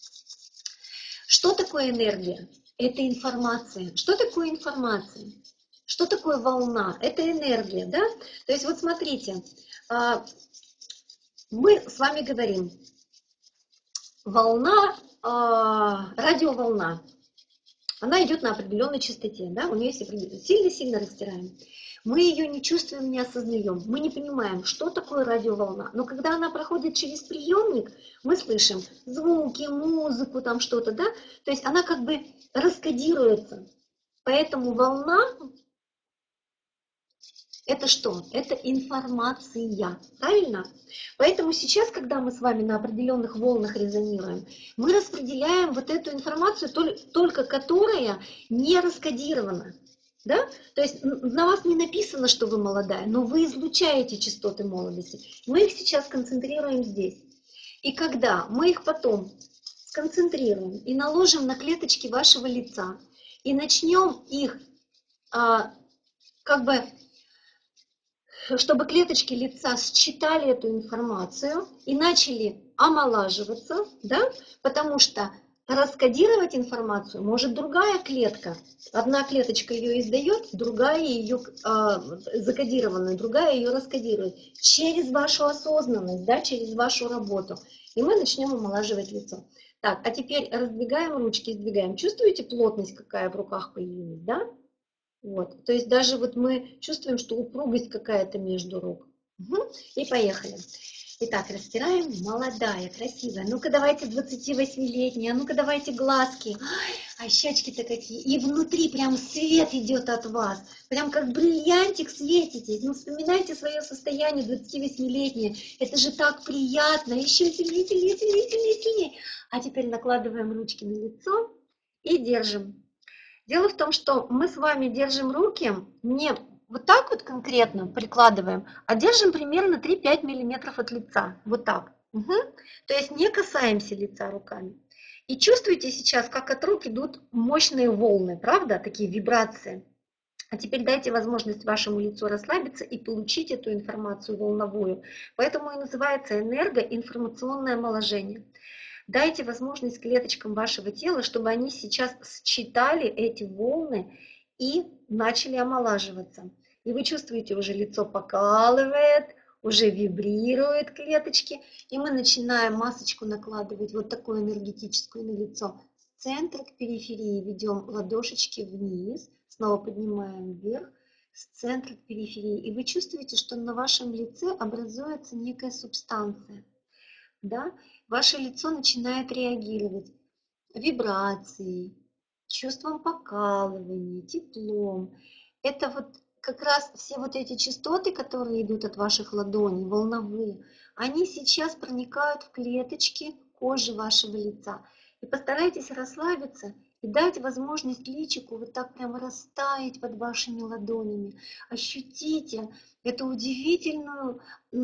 Что такое энергия? Это информация. Что такое информация? Что такое волна? Это энергия, да? То есть вот смотрите, мы с вами говорим, волна, радиоволна, она идет на определенной частоте, да? У нее сильно-сильно растираем. Мы ее не чувствуем, не осознаем, мы не понимаем, что такое радиоволна. Но когда она проходит через приемник, мы слышим звуки, музыку, там что-то, да? То есть она как бы раскодируется. Поэтому волна – это что? Это информация, правильно? Поэтому сейчас, когда мы с вами на определенных волнах резонируем, мы распределяем вот эту информацию, только которая не раскодирована. Да? То есть на вас не написано, что вы молодая, но вы излучаете частоты молодости. Мы их сейчас концентрируем здесь. И когда мы их потом сконцентрируем и наложим на клеточки вашего лица, и начнем их как бы, чтобы клеточки лица считали эту информацию и начали омолаживаться, да? Потому что раскодировать информацию может другая клетка. Одна клеточка ее издает, другая ее закодированная, другая ее раскодирует. Через вашу осознанность, да, через вашу работу. И мы начнем омолаживать лицо. Так, а теперь раздвигаем ручки, сдвигаем. Чувствуете плотность, какая в руках появилась, да? Вот. То есть даже вот мы чувствуем, что упругость какая-то между рук. Угу. И поехали. Итак, растираем. Молодая, красивая. Ну-ка давайте 28-летняя. Ну-ка давайте глазки. Ай, а щечки-то какие. И внутри прям свет идет от вас. Прям как бриллиантик светитесь. Ну вспоминайте свое состояние 28-летнее. Это же так приятно. Еще сильнее, сильнее, сильнее, сильнее, сильнее. А теперь накладываем ручки на лицо и держим. Дело в том, что мы с вами держим руки не вот так вот конкретно прикладываем, а держим примерно 3-5 миллиметров от лица. Вот так. Угу. То есть не касаемся лица руками. И чувствуете сейчас, как от рук идут мощные волны, правда? Такие вибрации. А теперь дайте возможность вашему лицу расслабиться и получить эту информацию волновую. Поэтому и называется энергоинформационное омоложение. Дайте возможность клеточкам вашего тела, чтобы они сейчас считали эти волны и начали омолаживаться. И вы чувствуете, уже лицо покалывает, уже вибрируют клеточки. И мы начинаем масочку накладывать, вот такую энергетическую на лицо. С центра к периферии ведем ладошечки вниз, снова поднимаем вверх, с центра к периферии. И вы чувствуете, что на вашем лице образуется некая субстанция. да, ваше лицо начинает реагировать вибрацией, чувством покалывания, теплом. Это вот как раз все вот эти частоты, которые идут от ваших ладоней, волновые, они сейчас проникают в клеточки кожи вашего лица. И постарайтесь расслабиться и дать возможность личику вот так прямо растаять под вашими ладонями. Ощутите эту удивительную,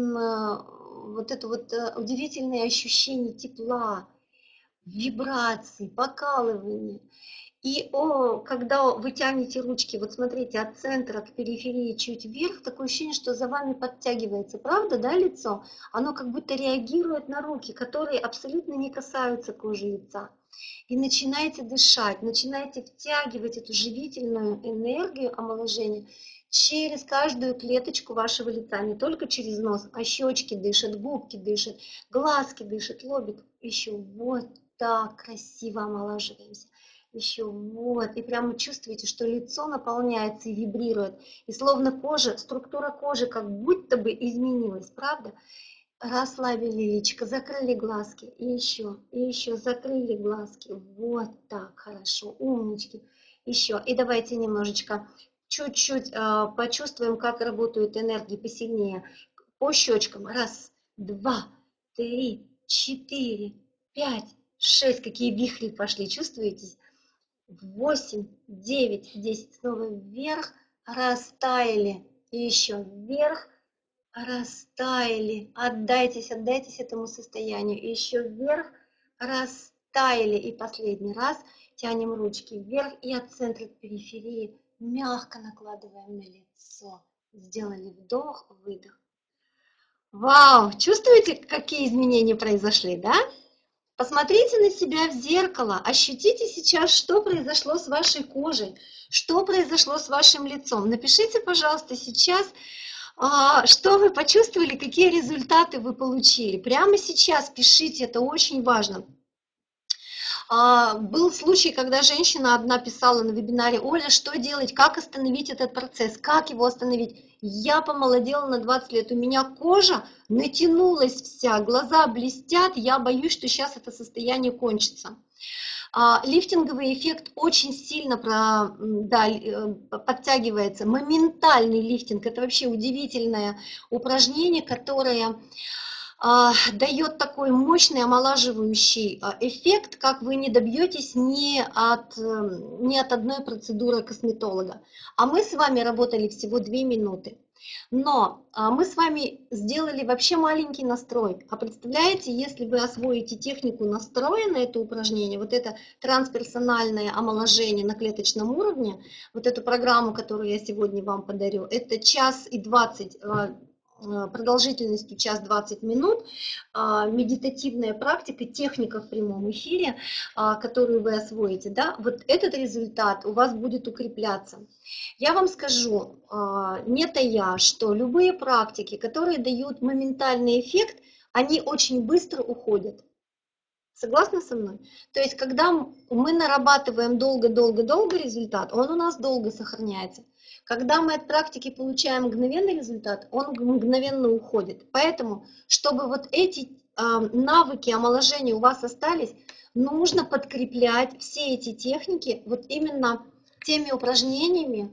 вот это вот удивительное ощущение тепла, вибраций, покалывания. И когда вы тянете ручки, вот смотрите, от центра к периферии чуть вверх, такое ощущение, что за вами подтягивается, правда, да, лицо? Оно как будто реагирует на руки, которые абсолютно не касаются кожи лица. И начинаете дышать, начинаете втягивать эту живительную энергию омоложения через каждую клеточку вашего лица, не только через нос, а щечки дышат, губки дышат, глазки дышат, лобик. Еще вот так красиво омолаживаемся. Еще вот, и прямо чувствуете, что лицо наполняется и вибрирует, и словно кожа, структура кожи как будто бы изменилась, правда? Расслабили личико, закрыли глазки, и еще, закрыли глазки, вот так, хорошо, умнички, еще, и давайте немножечко, чуть-чуть почувствуем, как работают энергии посильнее, по щечкам, раз, два, три, четыре, пять, шесть, какие вихри пошли, чувствуете? 8, 9, 10, снова вверх, растаяли, и еще вверх, растаяли, отдайтесь этому состоянию, и еще вверх, растаяли, и последний раз тянем ручки вверх и от центра к периферии мягко накладываем на лицо. Сделали вдох, выдох. Вау, чувствуете, какие изменения произошли, да? Посмотрите на себя в зеркало, ощутите сейчас, что произошло с вашей кожей, что произошло с вашим лицом. Напишите, пожалуйста, сейчас, что вы почувствовали, какие результаты вы получили. Прямо сейчас пишите, это очень важно. Был случай, когда женщина одна писала на вебинаре: Оля, что делать, как остановить этот процесс, как его остановить? Я помолодела на 20 лет, у меня кожа натянулась вся, глаза блестят, я боюсь, что сейчас это состояние кончится. Лифтинговый эффект очень сильно подтягивается, моментальный лифтинг, это вообще удивительное упражнение, которое дает такой мощный омолаживающий эффект, как вы не добьетесь ни от одной процедуры косметолога. А мы с вами работали всего 2 минуты. Но мы с вами сделали вообще маленький настрой. А представляете, если вы освоите технику настроя на это упражнение, вот это трансперсональное омоложение на клеточном уровне, вот эту программу, которую я сегодня вам подарю, это 1 час и 20 продолжительностью 1 час 20 минут, медитативная практика, техника в прямом эфире, которую вы освоите, да, вот этот результат у вас будет укрепляться. Я вам скажу, не тая, что любые практики, которые дают моментальный эффект, они очень быстро уходят. Согласны со мной? То есть, когда мы нарабатываем долго-долго-долго результат, он у нас долго сохраняется. Когда мы от практики получаем мгновенный результат, он мгновенно уходит. Поэтому, чтобы вот эти навыки омоложения у вас остались, нужно подкреплять все эти техники вот именно теми упражнениями,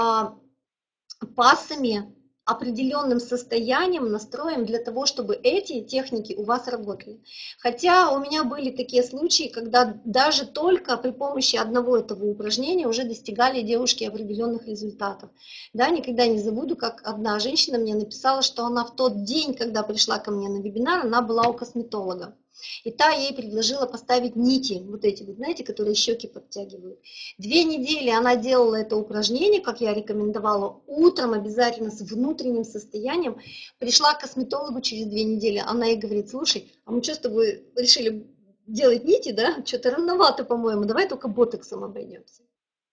пассами, определенным состоянием, настроем для того, чтобы эти техники у вас работали. Хотя у меня были такие случаи, когда даже только при помощи одного этого упражнения уже достигали девушки определенных результатов. Да, никогда не забуду, как одна женщина мне написала, что она в тот день, когда пришла ко мне на вебинар, она была у косметолога. И та ей предложила поставить нити, вот эти, вот, знаете, которые щеки подтягивают. 2 недели она делала это упражнение, как я рекомендовала, утром обязательно с внутренним состоянием. Пришла к косметологу через 2 недели, она ей говорит: слушай, а мы что с тобой решили делать нити, да? Что-то рановато, по-моему, давай только ботоксом обойдемся.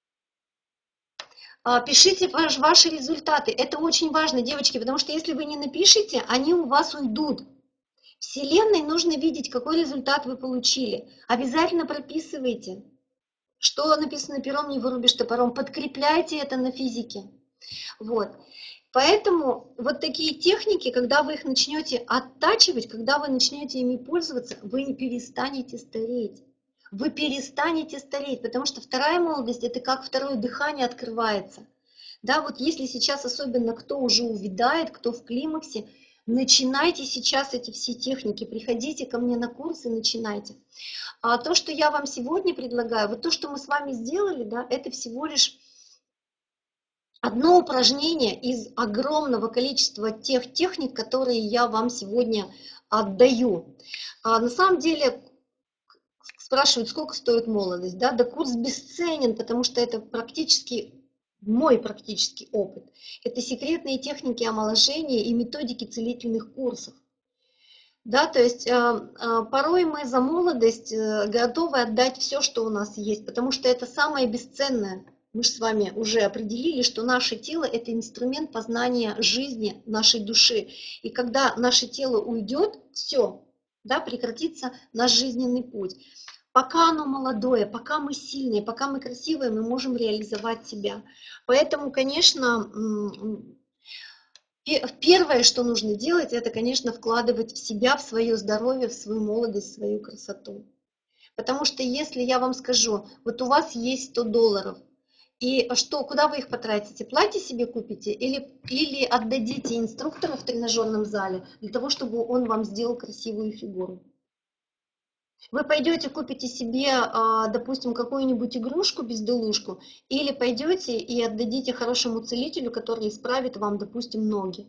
Пишите ваши результаты, это очень важно, девочки, потому что если вы не напишите, они у вас уйдут. Вселенной нужно видеть, какой результат вы получили. Обязательно прописывайте. Что написано пером, не вырубишь топором. Подкрепляйте это на физике. Вот. Поэтому вот такие техники, когда вы их начнете оттачивать, когда вы начнете ими пользоваться, вы не перестанете стареть. Вы перестанете стареть, потому что вторая молодость – это как второе дыхание открывается. Да, вот если сейчас особенно кто уже увядает, кто в климаксе, начинайте сейчас эти все техники, приходите ко мне на курсы, начинайте. А то, что я вам сегодня предлагаю, вот то, что мы с вами сделали, да, это всего лишь одно упражнение из огромного количества тех техник, которые я вам сегодня отдаю. На самом деле спрашивают, сколько стоит молодость, да, да курс бесценен, потому что это практически мой практический опыт. Это секретные техники омоложения и методики целительных курсов. Да, то есть порой мы за молодость готовы отдать все, что у нас есть, потому что это самое бесценное. Мы же с вами уже определили, что наше тело – это инструмент познания жизни нашей души. И когда наше тело уйдет, все, да, прекратится наш жизненный путь. Пока оно молодое, пока мы сильные, пока мы красивые, мы можем реализовать себя. Поэтому, конечно, первое, что нужно делать, это, конечно, вкладывать в себя, в свое здоровье, в свою молодость, в свою красоту. Потому что если я вам скажу, вот у вас есть $100, и что, куда вы их потратите? Платье себе купите или отдадите инструктору в тренажерном зале для того, чтобы он вам сделал красивую фигуру? Вы пойдете, купите себе, допустим, какую-нибудь игрушку, безделушку, или пойдете и отдадите хорошему целителю, который исправит вам, допустим, ноги.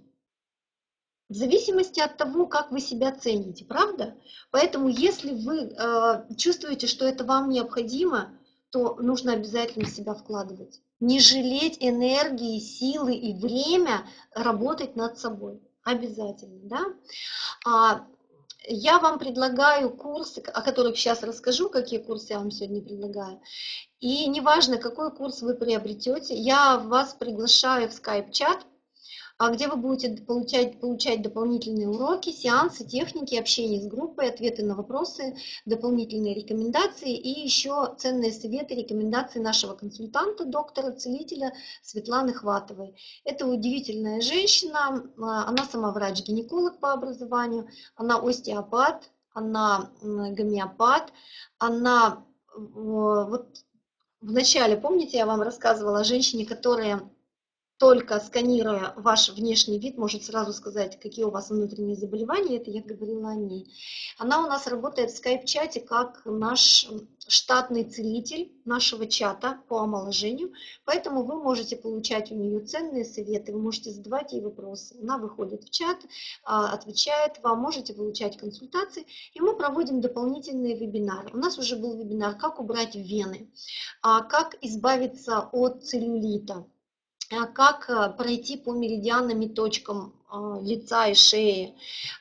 В зависимости от того, как вы себя цените, правда? Поэтому если вы чувствуете, что это вам необходимо, то нужно обязательно в себя вкладывать. Не жалеть энергии, силы и время работать над собой. Обязательно, да? Я вам предлагаю курсы, о которых сейчас расскажу, какие курсы я вам сегодня предлагаю. И неважно, какой курс вы приобретете, я вас приглашаю в скайп-чат, где вы будете получать дополнительные уроки, сеансы, техники, общение с группой, ответы на вопросы, дополнительные рекомендации и еще ценные советы, рекомендации нашего консультанта, доктора-целителя Светланы Хватовой. Это удивительная женщина, она сама врач-гинеколог по образованию, она остеопат, она гомеопат, она вот вначале, помните, я вам рассказывала о женщине, которая только сканируя ваш внешний вид, может сразу сказать, какие у вас внутренние заболевания, это я говорила о ней. Она у нас работает в скайп-чате как наш штатный целитель нашего чата по омоложению, поэтому вы можете получать у нее ценные советы, вы можете задавать ей вопросы. Она выходит в чат, отвечает вам, можете получать консультации, и мы проводим дополнительные вебинары. У нас уже был вебинар «Как убрать вены», «Как избавиться от целлюлита», как пройти по меридианам и точкам лица и шеи,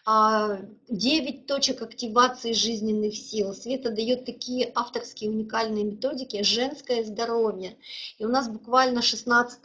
9 точек активации жизненных сил. Света дает такие авторские уникальные методики «Женское здоровье». И у нас буквально 16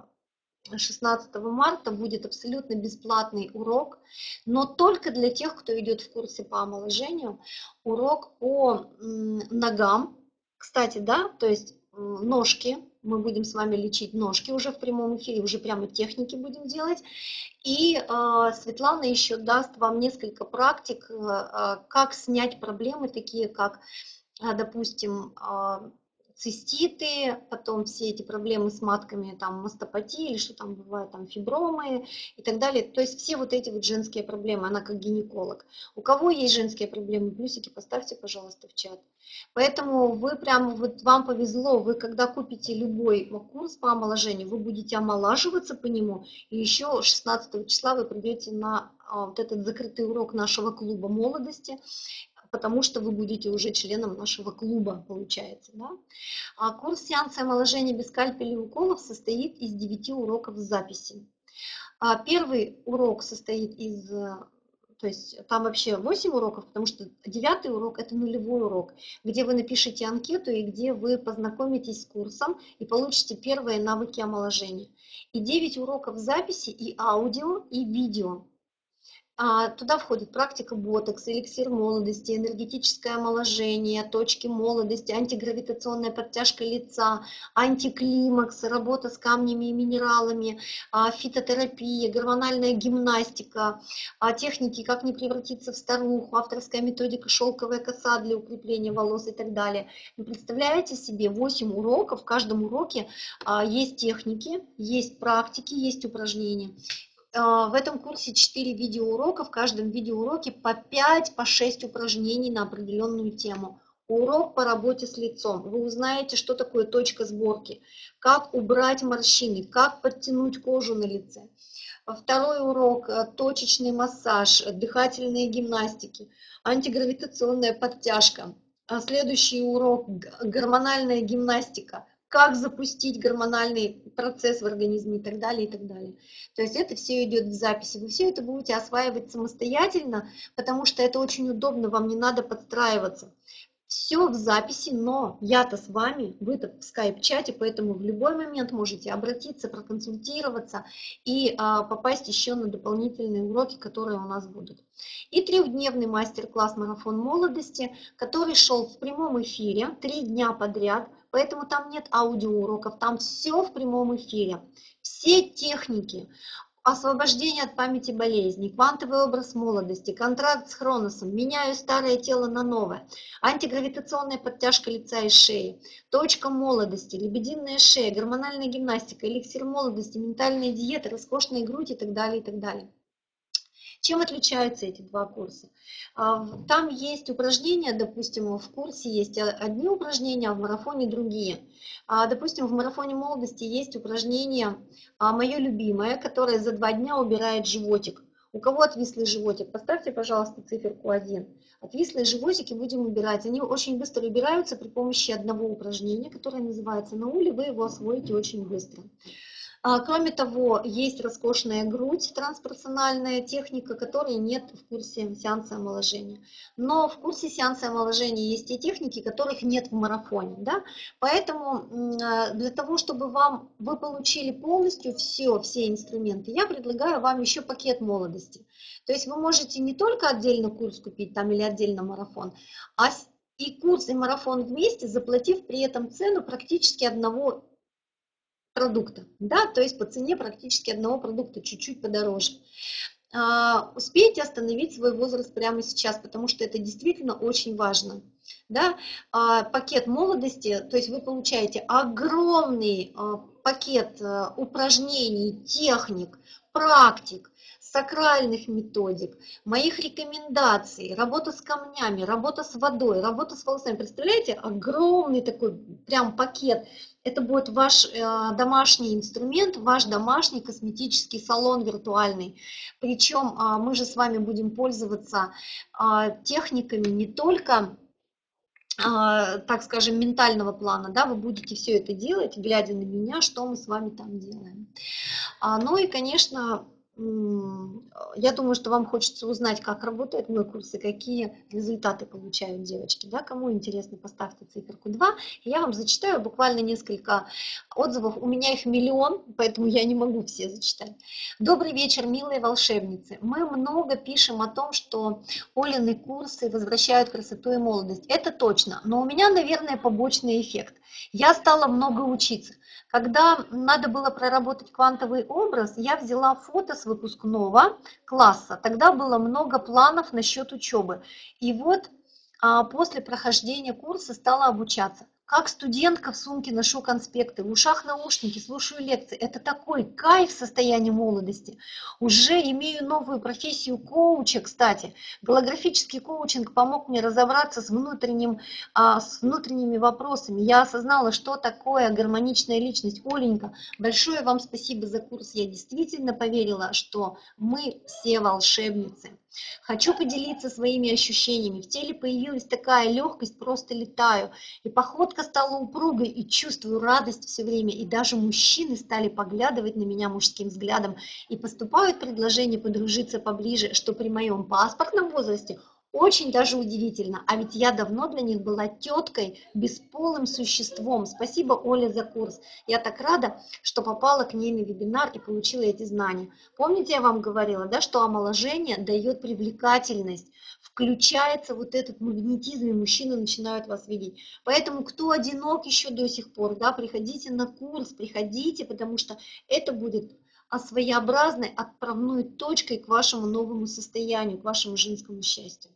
марта будет абсолютно бесплатный урок, но только для тех, кто идет в курсе по омоложению, урок по ногам. Кстати, да, то есть ножки, мы будем с вами лечить ножки уже в прямом эфире, уже прямо техники будем делать. И Светлана еще даст вам несколько практик, как снять проблемы, такие как, допустим, циститы, потом все эти проблемы с матками, там мастопатии или что там бывает, там фибромы и так далее. То есть все вот эти вот женские проблемы, она как гинеколог. У кого есть женские проблемы, плюсики поставьте, пожалуйста, в чат. Поэтому вы прямо, вот вам повезло, вы когда купите любой курс по омоложению, вы будете омолаживаться по нему, и еще 16 числа вы придете на вот этот закрытый урок нашего клуба молодости, потому что вы будете уже членом нашего клуба, получается. Да? Курс сеанса омоложения без скальпелей и уколов состоит из 9 уроков с записи. Первый урок состоит из, то есть там вообще 8 уроков, потому что 9 урок – это нулевой урок, где вы напишите анкету и где вы познакомитесь с курсом и получите первые навыки омоложения. И 9 уроков записи и аудио, и видео. Туда входит практика ботокс, эликсир молодости, энергетическое омоложение, точки молодости, антигравитационная подтяжка лица, антиклимакс, работа с камнями и минералами, фитотерапия, гормональная гимнастика, техники, как не превратиться в старуху, авторская методика шелковая коса для укрепления волос и так далее. Вы представляете себе 8 уроков, в каждом уроке есть техники, есть практики, есть упражнения. В этом курсе 4 видеоурока, в каждом видеоуроке по 5, по 6 упражнений на определенную тему. Урок по работе с лицом. Вы узнаете, что такое точка сборки, как убрать морщины, как подтянуть кожу на лице. Второй урок – точечный массаж, дыхательные гимнастики, антигравитационная подтяжка. Следующий урок – гормональная гимнастика, как запустить гормональный процесс в организме и так далее, и так далее. То есть это все идет в записи. Вы все это будете осваивать самостоятельно, потому что это очень удобно, вам не надо подстраиваться. Все в записи, но я-то с вами, вы-то в скайп-чате, поэтому в любой момент можете обратиться, проконсультироваться и попасть еще на дополнительные уроки, которые у нас будут. И 3-дневный мастер-класс «Марафон молодости», который шел в прямом эфире 3 дня подряд, поэтому там нет аудиоуроков, там все в прямом эфире. Все техники, освобождение от памяти болезней, квантовый образ молодости, контракт с Хроносом, меняю старое тело на новое, антигравитационная подтяжка лица и шеи, точка молодости, лебединая шея, гормональная гимнастика, эликсир молодости, ментальная диета, роскошная грудь и так далее, и так далее. Чем отличаются эти два курса? Там есть упражнения, допустим, в курсе есть одни упражнения, а в марафоне другие. Допустим, в марафоне молодости есть упражнение мое любимое, которое за 2 дня убирает животик. У кого отвислый животик? Поставьте, пожалуйста, циферку 1. Отвислые животики будем убирать. Они очень быстро убираются при помощи одного упражнения, которое называется «Наули». Вы его освоите очень быстро. Кроме того, есть роскошная грудь, транспорциональная техника, которой нет в курсе сеанса омоложения. Но в курсе сеанса омоложения есть те техники, которых нет в марафоне. Да? Поэтому для того, чтобы вы получили полностью все инструменты, я предлагаю вам еще пакет молодости. То есть вы можете не только отдельно курс купить там, или отдельно марафон, а и курс, и марафон вместе, заплатив при этом цену практически одного продукта, да, то есть по цене практически одного продукта, чуть-чуть подороже. Успейте остановить свой возраст прямо сейчас, потому что это действительно очень важно. Да? Пакет молодости, то есть вы получаете огромный пакет упражнений, техник, практик, сакральных методик, моих рекомендаций, работа с камнями, работа с водой, работа с волосами. Представляете, огромный такой прям пакет. Это будет ваш домашний инструмент, ваш домашний косметический салон виртуальный. Причем мы же с вами будем пользоваться техниками не только, так скажем, ментального плана, да, вы будете все это делать, глядя на меня, что мы с вами там делаем. Ну и, конечно, я думаю, что вам хочется узнать, как работает мой курс и какие результаты получают девочки. Да? Кому интересно, поставьте циферку 2. Я вам зачитаю буквально несколько отзывов. У меня их миллион, поэтому я не могу все зачитать. Добрый вечер, милые волшебницы. Мы много пишем о том, что Олины курсы возвращают красоту и молодость. Это точно, но у меня, наверное, побочный эффект. Я стала много учиться. Когда надо было проработать квантовый образ, я взяла фото с выпускного класса. Тогда было много планов насчет учебы. И вот после прохождения курса стала обучаться. Как студентка в сумке ношу конспекты, в ушах наушники, слушаю лекции. Это такой кайф в состоянии молодости. Уже имею новую профессию коуча, кстати. Голографический коучинг помог мне разобраться с внутренними вопросами. Я осознала, что такое гармоничная личность. Оленька, большое вам спасибо за курс. Я действительно поверила, что мы все волшебницы. Хочу поделиться своими ощущениями. В теле появилась такая легкость, просто летаю. И походка стала упругой, и чувствую радость все время. И даже мужчины стали поглядывать на меня мужским взглядом. И поступают предложения подружиться поближе, что при моем паспортном возрасте Очень даже удивительно, а ведь я давно для них была теткой, бесполым существом. Спасибо, Оля, за курс. Я так рада, что попала к ней на вебинар и получила эти знания. Помните, я вам говорила, да, что омоложение дает привлекательность, включается вот этот магнетизм, и мужчины начинают вас видеть. Поэтому, кто одинок еще до сих пор, да, приходите на курс, приходите, потому что это будет своеобразной отправной точкой к вашему новому состоянию, к вашему женскому счастью.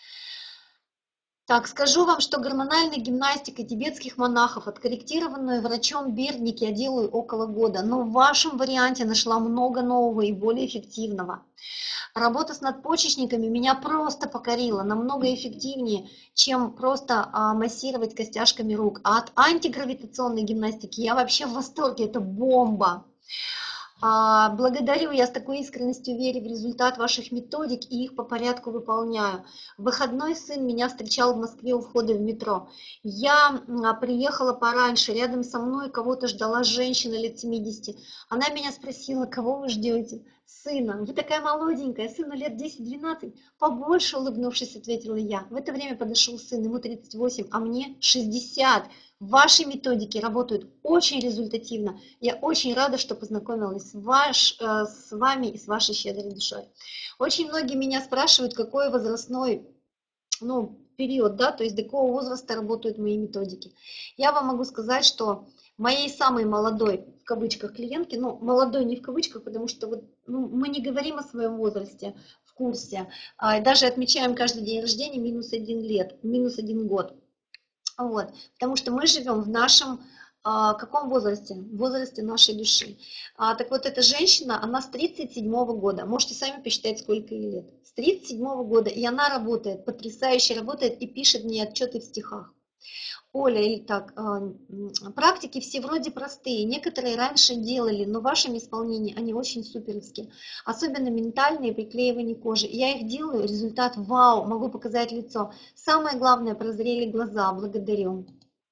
Так, скажу вам, что гормональной гимнастикой тибетских монахов, откорректированную врачом Бердник, я делаю около года, но в вашем варианте нашла много нового и более эффективного. Работа с надпочечниками меня просто покорила, намного эффективнее, чем просто массировать костяшками рук. А от антигравитационной гимнастики я вообще в восторге, это бомба. Благодарю, я с такой искренностью верю в результат ваших методик и их по порядку выполняю. В выходной сын меня встречал в Москве у входа в метро. Я приехала пораньше, рядом со мной кого-то ждала женщина лет 70. Она меня спросила, кого вы ждете? Сына. Вы такая молоденькая, сыну лет 10-12. Побольше, улыбнувшись, ответила я. В это время подошел сын, ему 38, а мне 60. Ваши методики работают очень результативно. Я очень рада, что познакомилась с вами и с вашей щедрой душой. Очень многие меня спрашивают, какой возрастной период, да, то есть до какого возраста работают мои методики. Я вам могу сказать, что моей самой молодой, в кавычках, клиентки, молодой не в кавычках, потому что мы не говорим о своем возрасте в курсе, даже отмечаем каждый день рождения минус 1 год. Вот, потому что мы живем в нашем каком возрасте? В возрасте нашей души. Так вот, эта женщина, она с 37-го года, можете сами посчитать, сколько ей лет. С 37-го года, и она работает, потрясающе работает и пишет мне отчеты в стихах. Оля, или так, практики все вроде простые, некоторые раньше делали, но в вашем исполнении они очень суперовские, особенно ментальные приклеивания кожи. Я их делаю, результат вау, могу показать лицо. Самое главное, прозрели глаза, благодарю.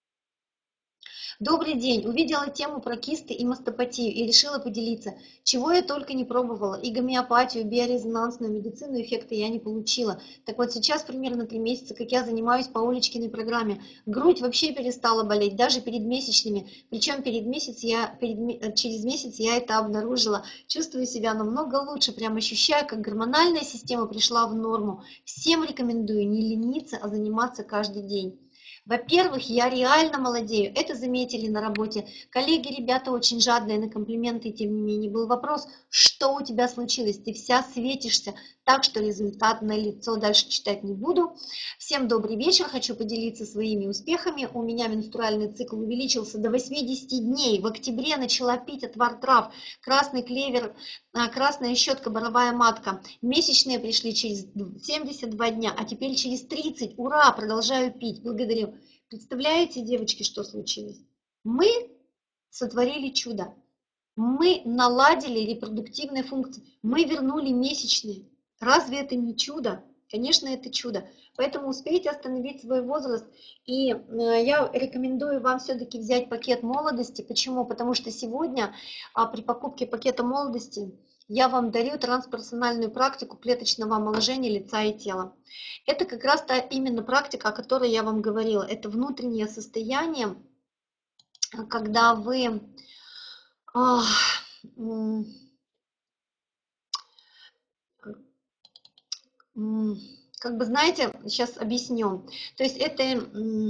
Добрый день, увидела тему про кисты и мастопатию и решила поделиться. Чего я только не пробовала, и гомеопатию, биорезонансную медицину, эффекта я не получила. Так вот сейчас примерно 3 месяца, как я занимаюсь по Олечкиной программе. Грудь вообще перестала болеть, даже перед месячными. Причем через месяц я это обнаружила. Чувствую себя намного лучше, прям ощущаю, как гормональная система пришла в норму. Всем рекомендую не лениться, а заниматься каждый день. Во-первых, я реально молодею, это заметили на работе. Коллеги, ребята очень жадные на комплименты, тем не менее был вопрос, что у тебя случилось, ты вся светишься, так что результат налицо, дальше читать не буду. Всем добрый вечер, хочу поделиться своими успехами. У меня менструальный цикл увеличился до 80 дней, в октябре начала пить отвар трав, красный клевер, красная щетка, боровая матка. Месячные пришли через 72 дня, а теперь через 30. Ура, продолжаю пить, благодарю. Представляете, девочки, что случилось? Мы сотворили чудо. Мы наладили репродуктивные функции. Мы вернули месячные. Разве это не чудо? Конечно, это чудо. Поэтому успейте остановить свой возраст. И я рекомендую вам все-таки взять пакет молодости. Почему? Потому что сегодня при покупке пакета молодости я вам дарю трансперсональную практику клеточного омоложения лица и тела. Это как раз та именно практика, о которой я вам говорила. Это внутреннее состояние, когда вы как бы, знаете, сейчас объясню. То есть это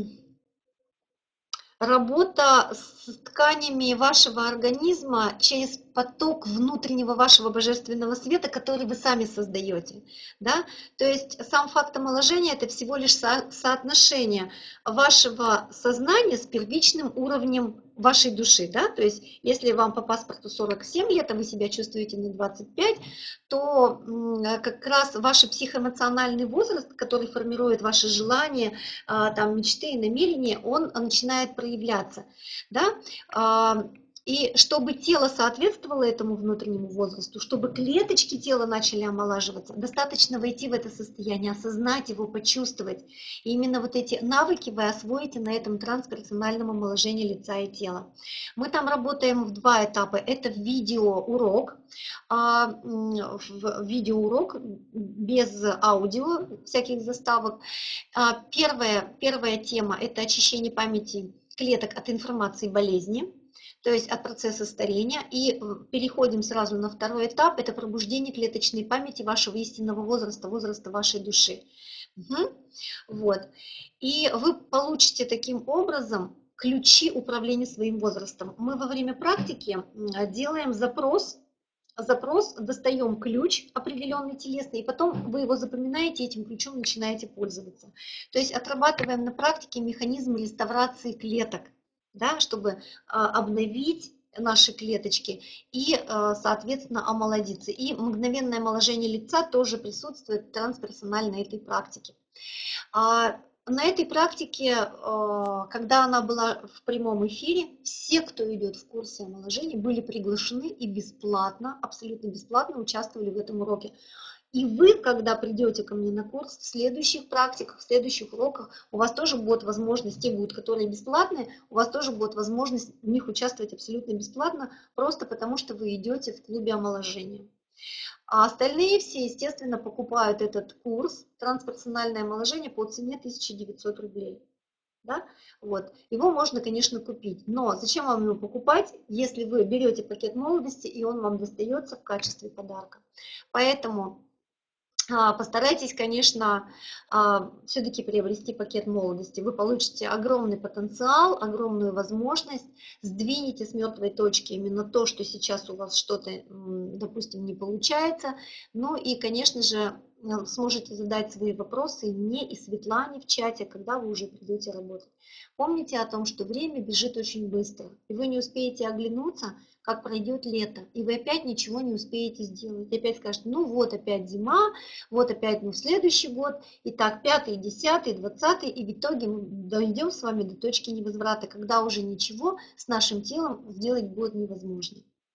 работа с тканями вашего организма через поток внутреннего вашего божественного света, который вы сами создаете. Да? То есть сам факт омоложения – это всего лишь соотношение вашего сознания с первичным уровнем вашей души. Да? То есть если вам по паспорту 47 лет, а вы себя чувствуете на 25, то как раз ваш психоэмоциональный возраст, который формирует ваши желания, там, мечты и намерения, он начинает проявляться. Да? И чтобы тело соответствовало этому внутреннему возрасту, чтобы клеточки тела начали омолаживаться, достаточно войти в это состояние, осознать его, почувствовать. И именно вот эти навыки вы освоите на этом трансперсональном омоложении лица и тела. Мы там работаем в 2 этапа. Это видеоурок, без аудио, всяких заставок. Первая тема – это очищение памяти клеток от информации болезни, то есть от процесса старения. И переходим сразу на второй этап – это пробуждение клеточной памяти вашего истинного возраста, возраста вашей души. Вот. И вы получите таким образом ключи управления своим возрастом. Мы во время практики делаем запрос, достаем ключ определенный телесный, и потом вы его запоминаете, этим ключом начинаете пользоваться. То есть отрабатываем на практике механизм реставрации клеток, да, чтобы обновить наши клеточки и, соответственно, омолодиться. И мгновенное омоложение лица тоже присутствует в трансперсональной этой практике. На этой практике, когда она была в прямом эфире, все, кто идет в курсе омоложения, были приглашены и бесплатно, абсолютно бесплатно участвовали в этом уроке. И вы, когда придете ко мне на курс, в следующих практиках, в следующих уроках, у вас тоже будет возможность, те будут, которые бесплатные, у вас тоже будет возможность в них участвовать абсолютно бесплатно, просто потому что вы идете в клубе омоложения. А остальные все, естественно, покупают этот курс «Трансперсональное омоложение» по цене 1900 рублей. Да? Вот. Его можно, конечно, купить, но зачем вам его покупать, если вы берете пакет молодости, и он вам достается в качестве подарка. Поэтому постарайтесь, конечно, все-таки приобрести пакет молодости. Вы получите огромный потенциал, огромную возможность, сдвинете с мертвой точки именно то, что сейчас у вас что-то, допустим, не получается. Ну и, конечно же, сможете задать свои вопросы и мне, и Светлане в чате, когда вы уже придете работать. Помните о том, что время бежит очень быстро, и вы не успеете оглянуться, как пройдет лето, и вы опять ничего не успеете сделать. И опять скажете, ну вот опять зима, вот опять в следующий год, и так 5-й, 10-й, 20-й, и в итоге мы дойдем с вами до точки невозврата, когда уже ничего с нашим телом сделать будет невозможно.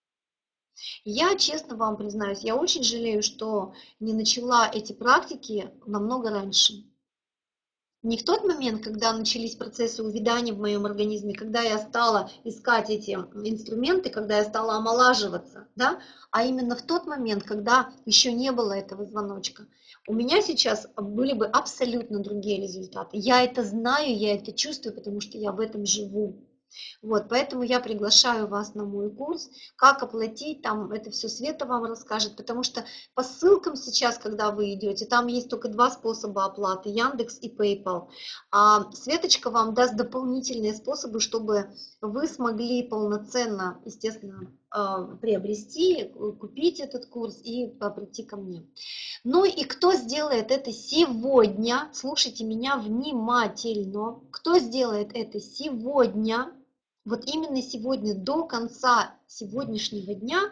Я честно вам признаюсь, я очень жалею, что не начала эти практики намного раньше. Не в тот момент, когда начались процессы увядания в моем организме, когда я стала искать эти инструменты, когда я стала омолаживаться, да, а именно в тот момент, когда еще не было этого звоночка. У меня сейчас были бы абсолютно другие результаты. Я это знаю, я это чувствую, потому что я в этом живу. Вот, поэтому я приглашаю вас на мой курс. Как оплатить, там это все Света вам расскажет, потому что по ссылкам сейчас, когда вы идете, там есть только 2 способа оплаты, Яндекс и PayPal. А Светочка вам даст дополнительные способы, чтобы вы смогли полноценно, естественно, приобрести, купить этот курс и прийти ко мне. Ну и кто сделает это сегодня, слушайте меня внимательно, кто сделает это сегодня, вот именно сегодня, до конца сегодняшнего дня,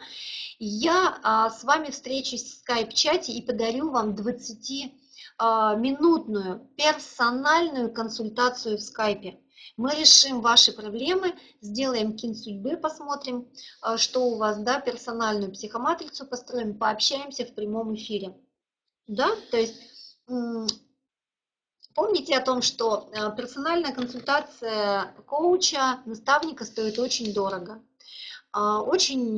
я с вами встречусь в скайп-чате и подарю вам 20-минутную персональную консультацию в скайпе. Мы решим ваши проблемы, сделаем кинь судьбы, посмотрим, что у вас, да, персональную психоматрицу построим, пообщаемся в прямом эфире. Да, то есть помните о том, что персональная консультация коуча, наставника стоит очень дорого. Очень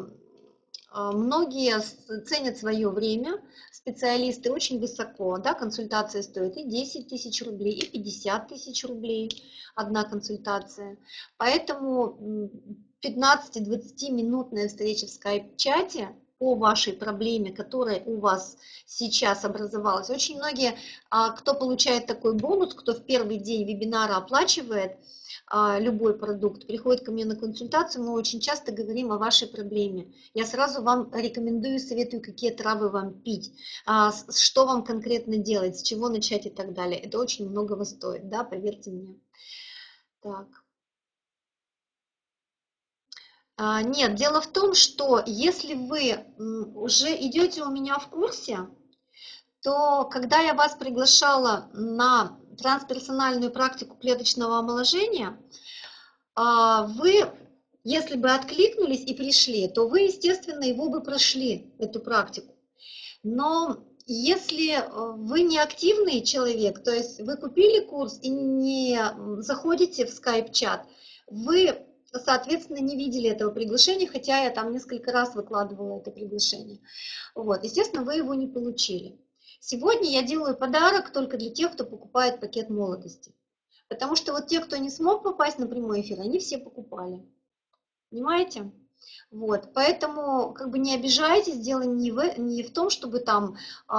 многие ценят свое время, специалисты очень высоко, да, консультация стоит и 10 тысяч рублей, и 50 тысяч рублей одна консультация. Поэтому 15-20-минутная встреча в скайп-чате по вашей проблеме, которая у вас сейчас образовалась. Очень многие, кто получает такой бонус, кто в первый день вебинара оплачивает любой продукт, приходит ко мне на консультацию, мы очень часто говорим о вашей проблеме. Я сразу вам рекомендую, советую, какие травы вам пить, что вам конкретно делать, с чего начать и так далее. Это очень многого стоит, да, поверьте мне. Так. Нет, дело в том, что если вы уже идете у меня в курсе, то когда я вас приглашала на трансперсональную практику клеточного омоложения, Если бы откликнулись и пришли, то вы, естественно, его бы прошли, эту практику. Но если вы не активный человек, то есть вы купили курс и не заходите в скайп-чат, вы, соответственно, не видели этого приглашения, хотя я там несколько раз выкладывала это приглашение. Вот, естественно, вы его не получили. Сегодня я делаю подарок только для тех, кто покупает пакет молодости. Потому что вот те, кто не смог попасть на прямой эфир, они все покупали. Понимаете? Вот, поэтому как бы не обижайтесь, дело не в том, чтобы там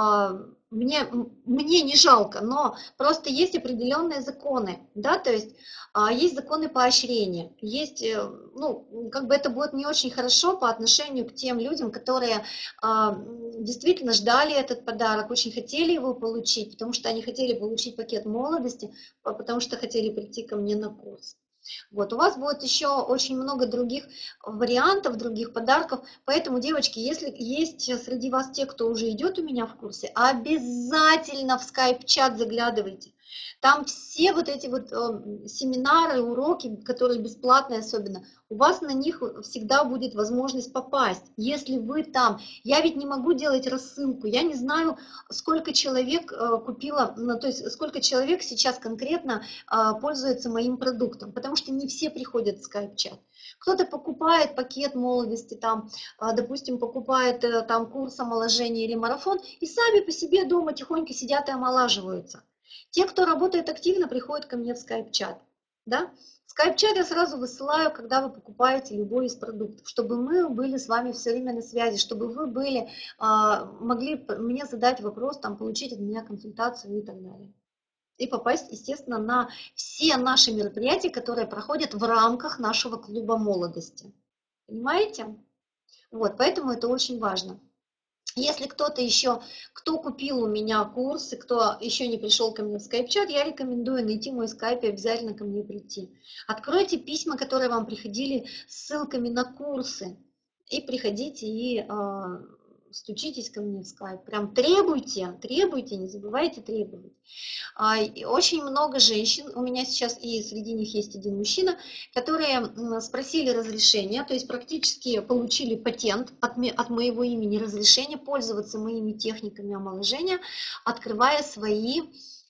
мне не жалко, но просто есть определенные законы, да, то есть есть законы поощрения, есть, ну, как бы это будет не очень хорошо по отношению к тем людям, которые действительно ждали этот подарок, очень хотели его получить, потому что они хотели получить пакет молодости, потому что хотели прийти ко мне на курс. Вот, у вас будет еще очень много других вариантов, других подарков, поэтому, девочки, если есть среди вас те, кто уже идет у меня в курсе, обязательно в скайп-чат заглядывайте. Там все вот эти вот семинары, уроки, которые бесплатные особенно, у вас на них всегда будет возможность попасть, если вы там. Я ведь не могу делать рассылку, я не знаю, сколько человек купило, ну, то есть сколько человек сейчас конкретно пользуется моим продуктом, потому что не все приходят в скайп-чат. Кто-то покупает пакет молодости, там, допустим, покупает там курс омоложения или марафон, и сами по себе дома тихонько сидят и омолаживаются. Те, кто работает активно, приходят ко мне в скайп-чат. Да? В скайп-чат я сразу высылаю, когда вы покупаете любой из продуктов, чтобы мы были с вами все время на связи, чтобы вы были, могли мне задать вопрос, там, получить от меня консультацию и так далее. И попасть, естественно, на все наши мероприятия, которые проходят в рамках нашего клуба молодости. Понимаете? Вот, поэтому это очень важно. Если кто-то еще, кто купил у меня курсы, кто еще не пришел ко мне в скайп-чат, я рекомендую найти мой скайп и обязательно ко мне прийти. Откройте письма, которые вам приходили с ссылками на курсы, и приходите и стучитесь ко мне в скайп. Прям требуйте, требуйте, не забывайте требовать. Очень много женщин, у меня сейчас и среди них есть один мужчина, которые спросили разрешения, то есть практически получили патент от моего имени разрешение пользоваться моими техниками омоложения, открывая свои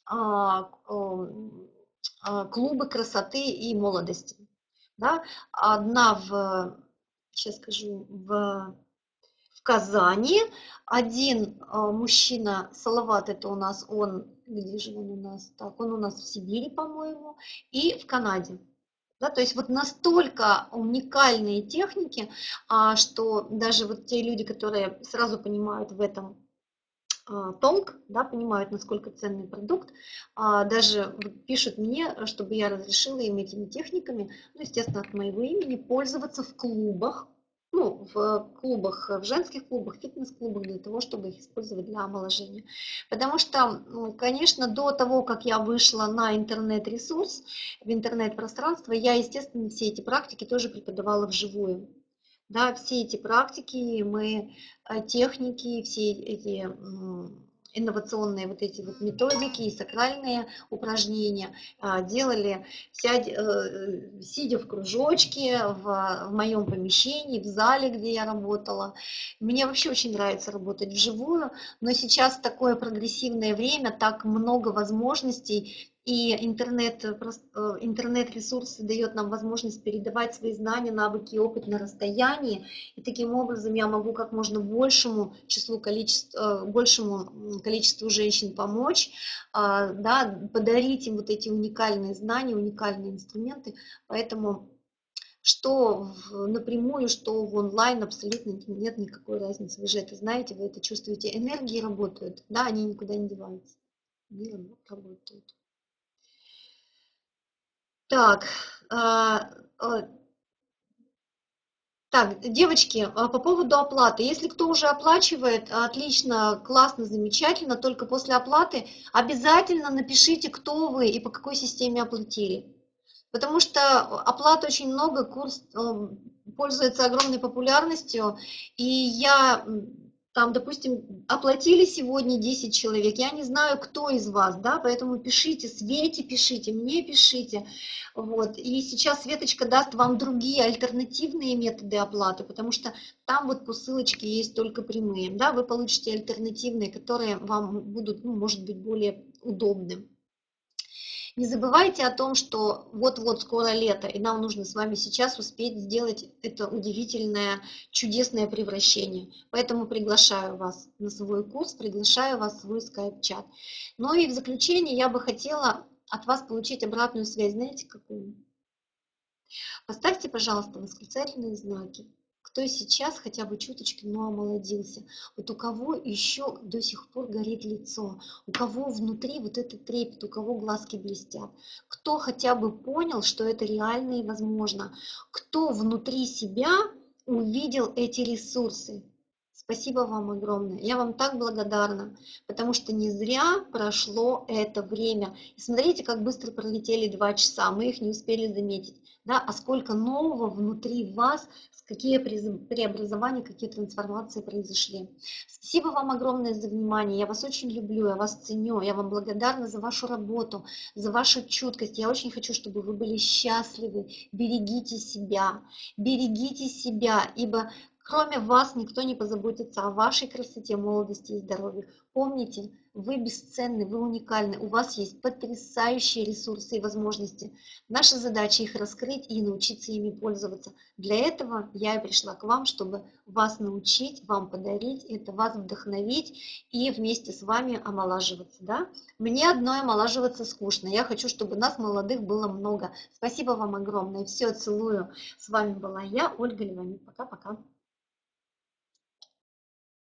клубы красоты и молодости. Да? Одна сейчас скажу, в Казани, один мужчина, Салават, это у нас он, где же он у нас, так, он у нас в Сибири, по-моему, и в Канаде. Да, то есть вот настолько уникальные техники, что даже вот те люди, которые сразу понимают в этом толк, да, понимают, насколько ценный продукт, даже пишут мне, чтобы я разрешила им этими техниками, ну, естественно, от моего имени, пользоваться в клубах, ну, в клубах, в женских клубах, фитнес-клубах, для того, чтобы их использовать для омоложения. Потому что, конечно, до того, как я вышла на интернет-ресурс, в интернет-пространство, я, естественно, все эти практики тоже преподавала вживую. Да, все эти практики, техники, все эти инновационные вот эти вот методики и сакральные упражнения делали, сидя в кружочке, в моем помещении, в зале, где я работала. Мне вообще очень нравится работать вживую, но сейчас такое прогрессивное время, так много возможностей, и интернет-ресурсы дает нам возможность передавать свои знания, навыки и опыт на расстоянии. И таким образом я могу как можно большему количеству женщин помочь, да, подарить им вот эти уникальные знания, уникальные инструменты. Поэтому что напрямую, что в онлайн абсолютно нет никакой разницы. Вы же это знаете, вы это чувствуете. Энергии работают, да, они никуда не деваются. Они работают. Так, девочки, по поводу оплаты. Если кто уже оплачивает, отлично, классно, замечательно, только после оплаты обязательно напишите, кто вы и по какой системе оплатили. Потому что оплат очень много, курс пользуется огромной популярностью, и я там, допустим, оплатили сегодня 10 человек, я не знаю, кто из вас, да, поэтому пишите, Свете пишите, мне пишите, вот, и сейчас Светочка даст вам другие альтернативные методы оплаты, потому что там вот по ссылочке есть только прямые, да, вы получите альтернативные, которые вам будут, ну, может быть, более удобны. Не забывайте о том, что вот-вот скоро лето, и нам нужно с вами сейчас успеть сделать это удивительное, чудесное превращение. Поэтому приглашаю вас на свой курс, приглашаю вас в свой скайп-чат. Ну и в заключение я бы хотела от вас получить обратную связь. Знаете, какую? Поставьте, пожалуйста, восклицательные знаки. Кто сейчас хотя бы чуточку, но омолодился. Вот у кого еще до сих пор горит лицо, у кого внутри вот этот трепет, у кого глазки блестят. Кто хотя бы понял, что это реально и возможно. Кто внутри себя увидел эти ресурсы. Спасибо вам огромное. Я вам так благодарна, потому что не зря прошло это время. И смотрите, как быстро пролетели 2 часа, мы их не успели заметить. Да, а сколько нового внутри вас, какие преобразования, какие трансформации произошли. Спасибо вам огромное за внимание, я вас очень люблю, я вас ценю, я вам благодарна за вашу работу, за вашу чуткость. Я очень хочу, чтобы вы были счастливы, берегите себя, ибо кроме вас никто не позаботится о вашей красоте, молодости и здоровье. Помните, вы бесценны, вы уникальны, у вас есть потрясающие ресурсы и возможности. Наша задача их раскрыть и научиться ими пользоваться. Для этого я и пришла к вам, чтобы вас научить, вам подарить это, вас вдохновить и вместе с вами омолаживаться. Да? Мне одной омолаживаться скучно. Я хочу, чтобы нас, молодых, было много. Спасибо вам огромное. Все, целую. С вами была я, Ольга Леванюк. Пока-пока.